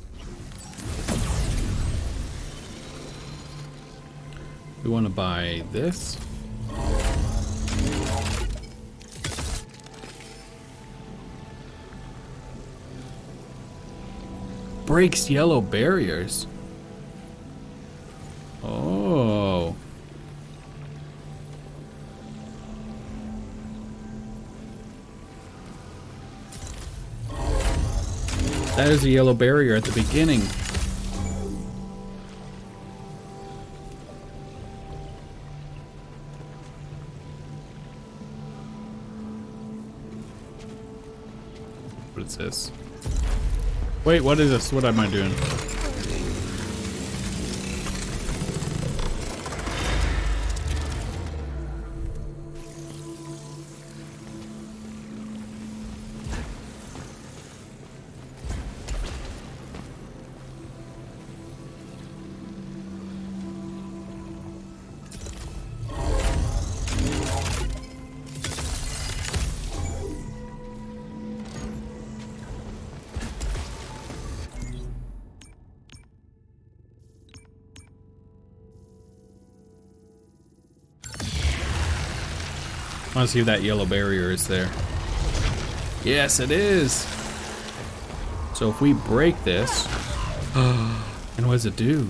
We want to buy this. Breaks yellow barriers. Oh. That is a yellow barrier at the beginning. What is this? Wait, what is this? What am I doing? want to see if that yellow barrier is there. Yes, it is. So if we break this, and what does it do?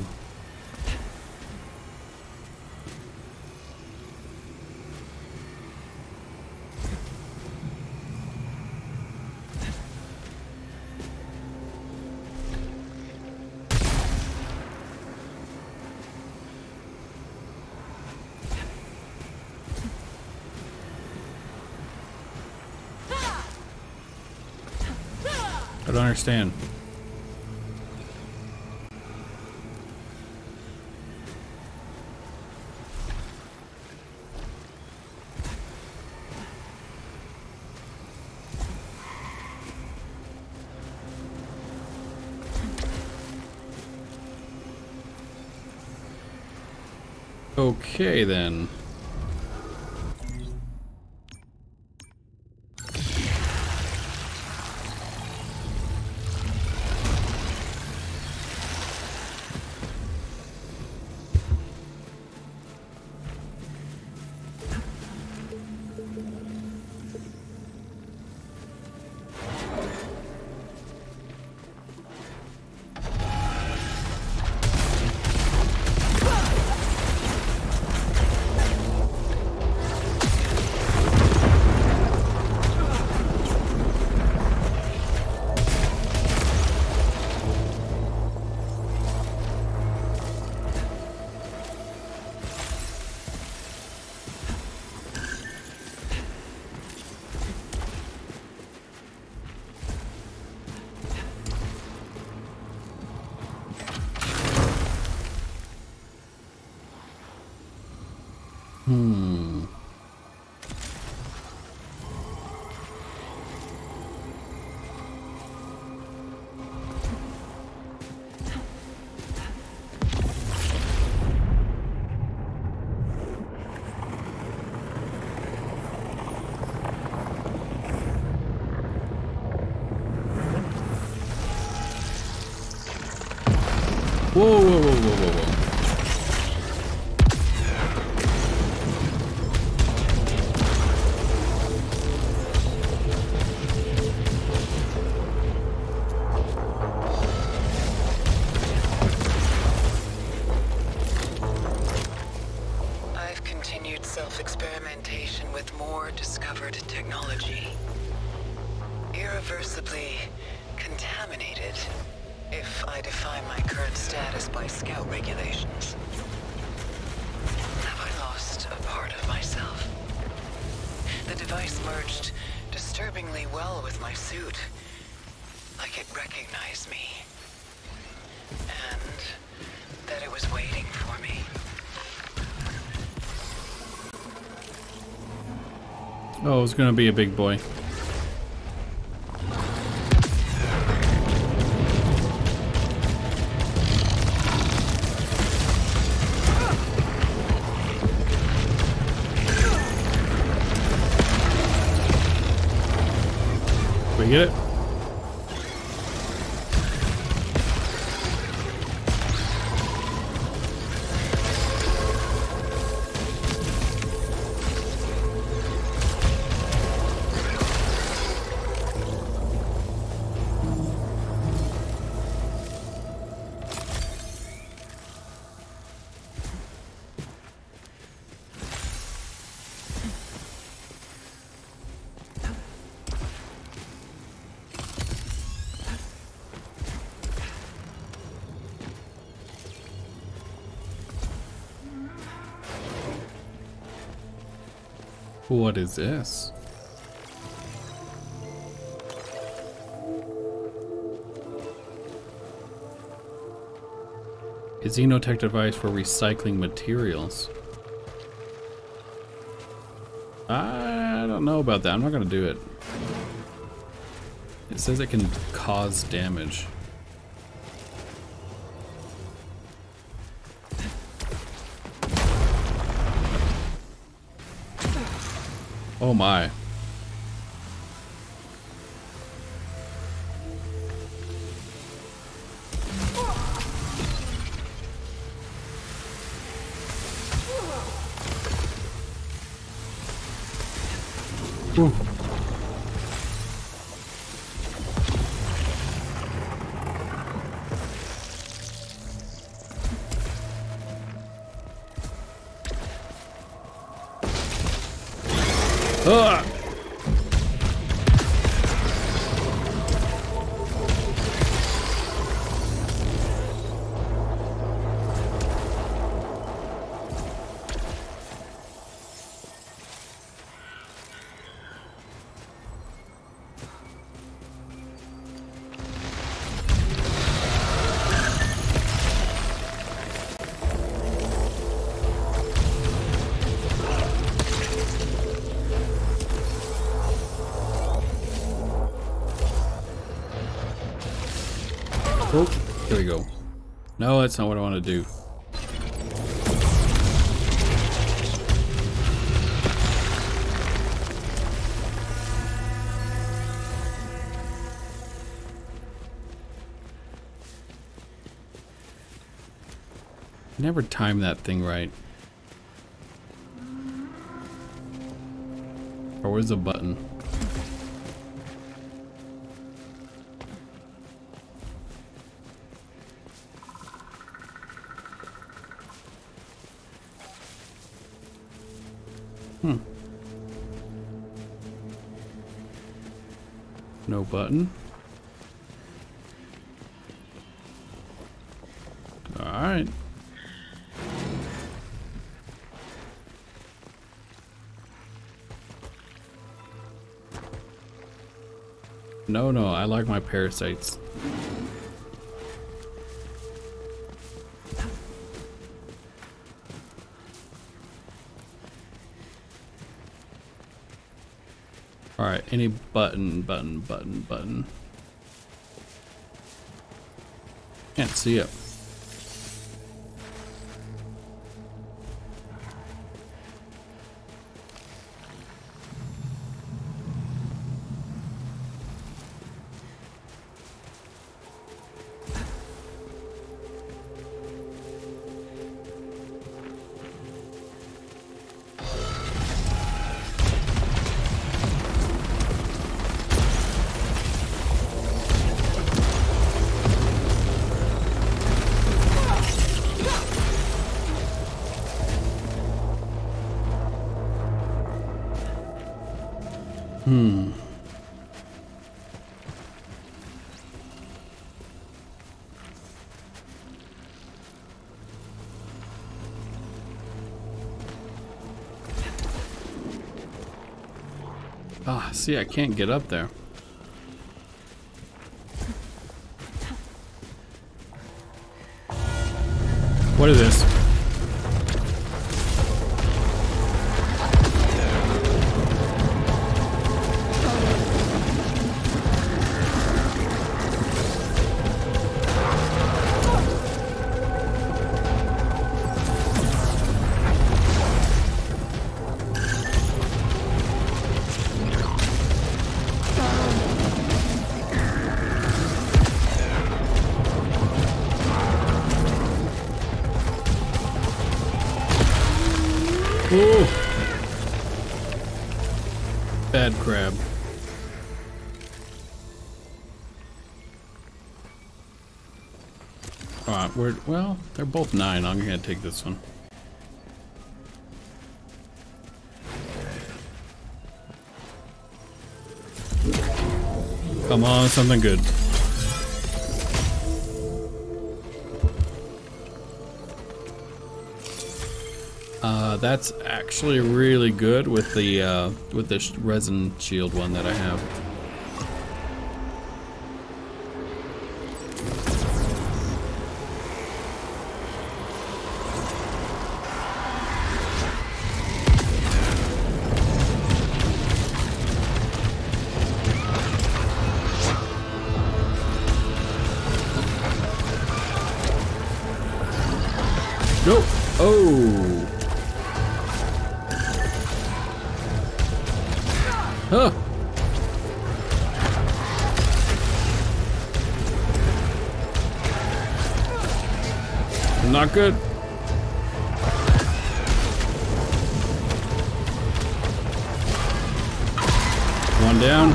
I don't understand. Okay then. Whoa, whoa, whoa, whoa, whoa, whoa. I've continued self-experimentation with more discovered technology. Irreversibly contaminated, if I define my current status by Scout regulations. Have I lost a part of myself? The device merged disturbingly well with my suit, like it recognized me, and that it was waiting for me. Oh, it's gonna be a big boy. We get it? What is this? A Xenotech device for recycling materials. I don't know about that. I'm not gonna do it. It says it can cause damage. Oh my. Ooh. Ah! Oh, there we go. No, that's not what I want to do. I never timed that thing right. Or where's the button? No button. All right. No, I like my parasites. All right, any button. Can't see it. Ah, see, I can't get up there. What is this? Ooh. Bad crab. Alright, well, they're both 9. I'm gonna take this one. Come on, something good. That's actually really good with the resin shield one that I have. Nope. Oh. Huh. Not good. One down.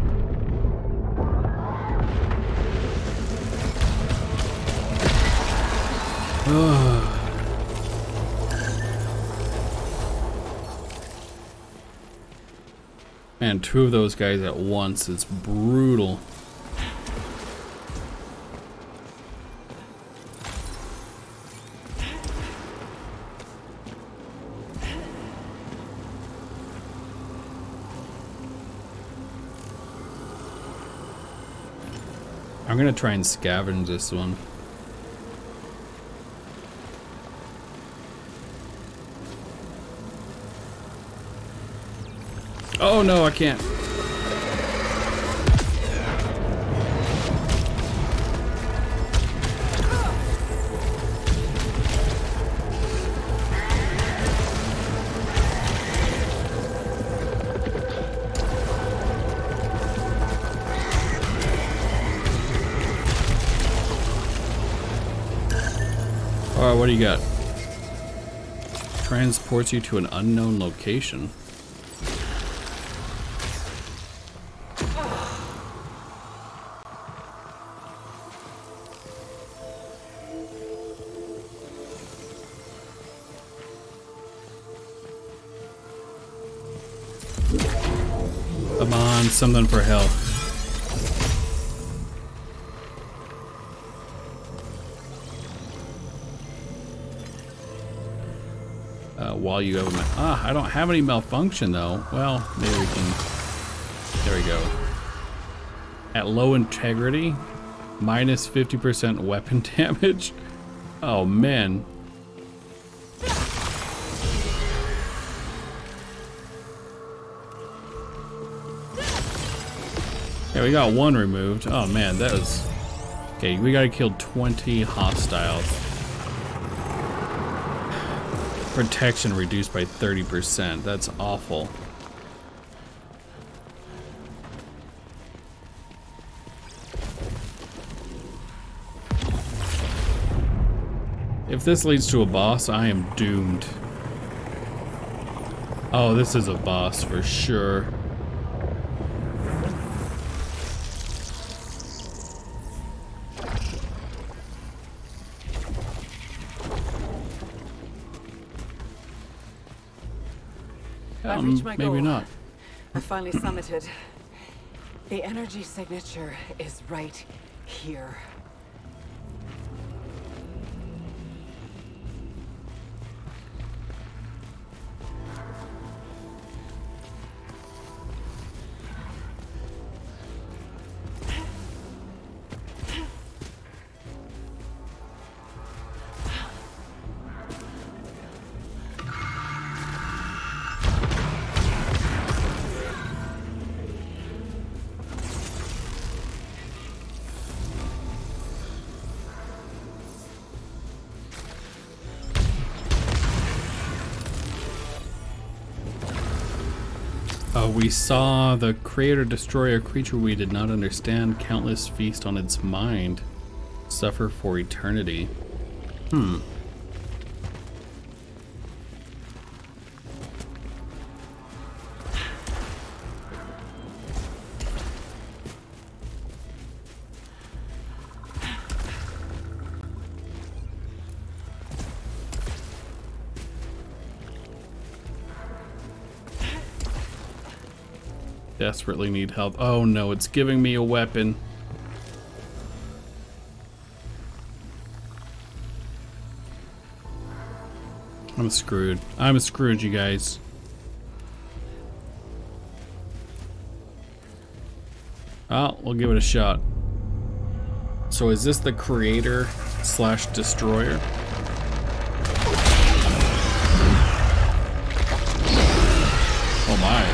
Man, two of those guys at once is brutal. I'm gonna try and scavenge this one. Oh no, I can't. Alright, what do you got? Transports you to an unknown location. Come on, something for health. While you have a I don't have any malfunction though. Well, maybe we can. There we go. At low integrity, minus 50% weapon damage. Oh man. Yeah, we got one removed. Oh man, that was... Okay, we gotta kill 20 hostiles. Protection reduced by 30%. That's awful. If this leads to a boss, I am doomed. Oh, this is a boss for sure. I've reached my goal. Maybe not. I finally summited. The energy signature is right here. We saw the creator destroy a creature we did not understand. Countless feast on its mind. Suffer for eternity. Desperately need help. Oh no, it's giving me a weapon. I'm screwed. I'm screwed, you guys. Oh, we'll give it a shot. So is this the creator slash destroyer? Oh my.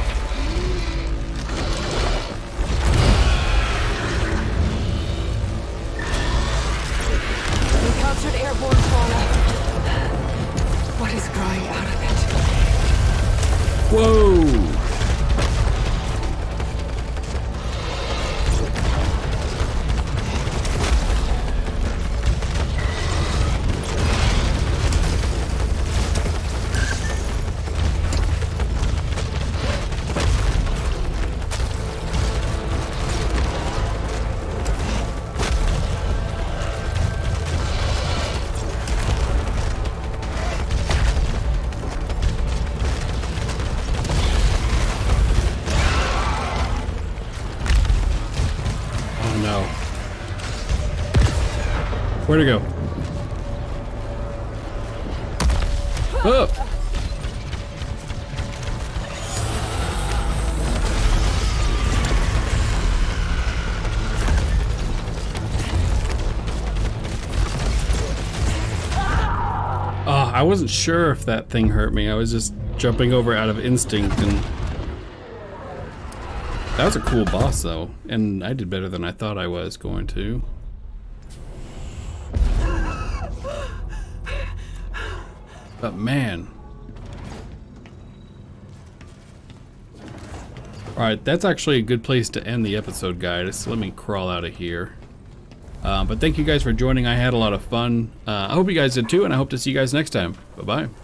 Airborne fauna. What is growing out of it? Whoa! Where'd it go? Oh! Oh, I wasn't sure if that thing hurt me. I was just jumping over out of instinct, and that was a cool boss though, and I did better than I thought I was going to. But man. Alright, that's actually a good place to end the episode, guys. So let me crawl out of here. But thank you guys for joining. I had a lot of fun. I hope you guys did too, and I hope to see you guys next time. Bye-bye.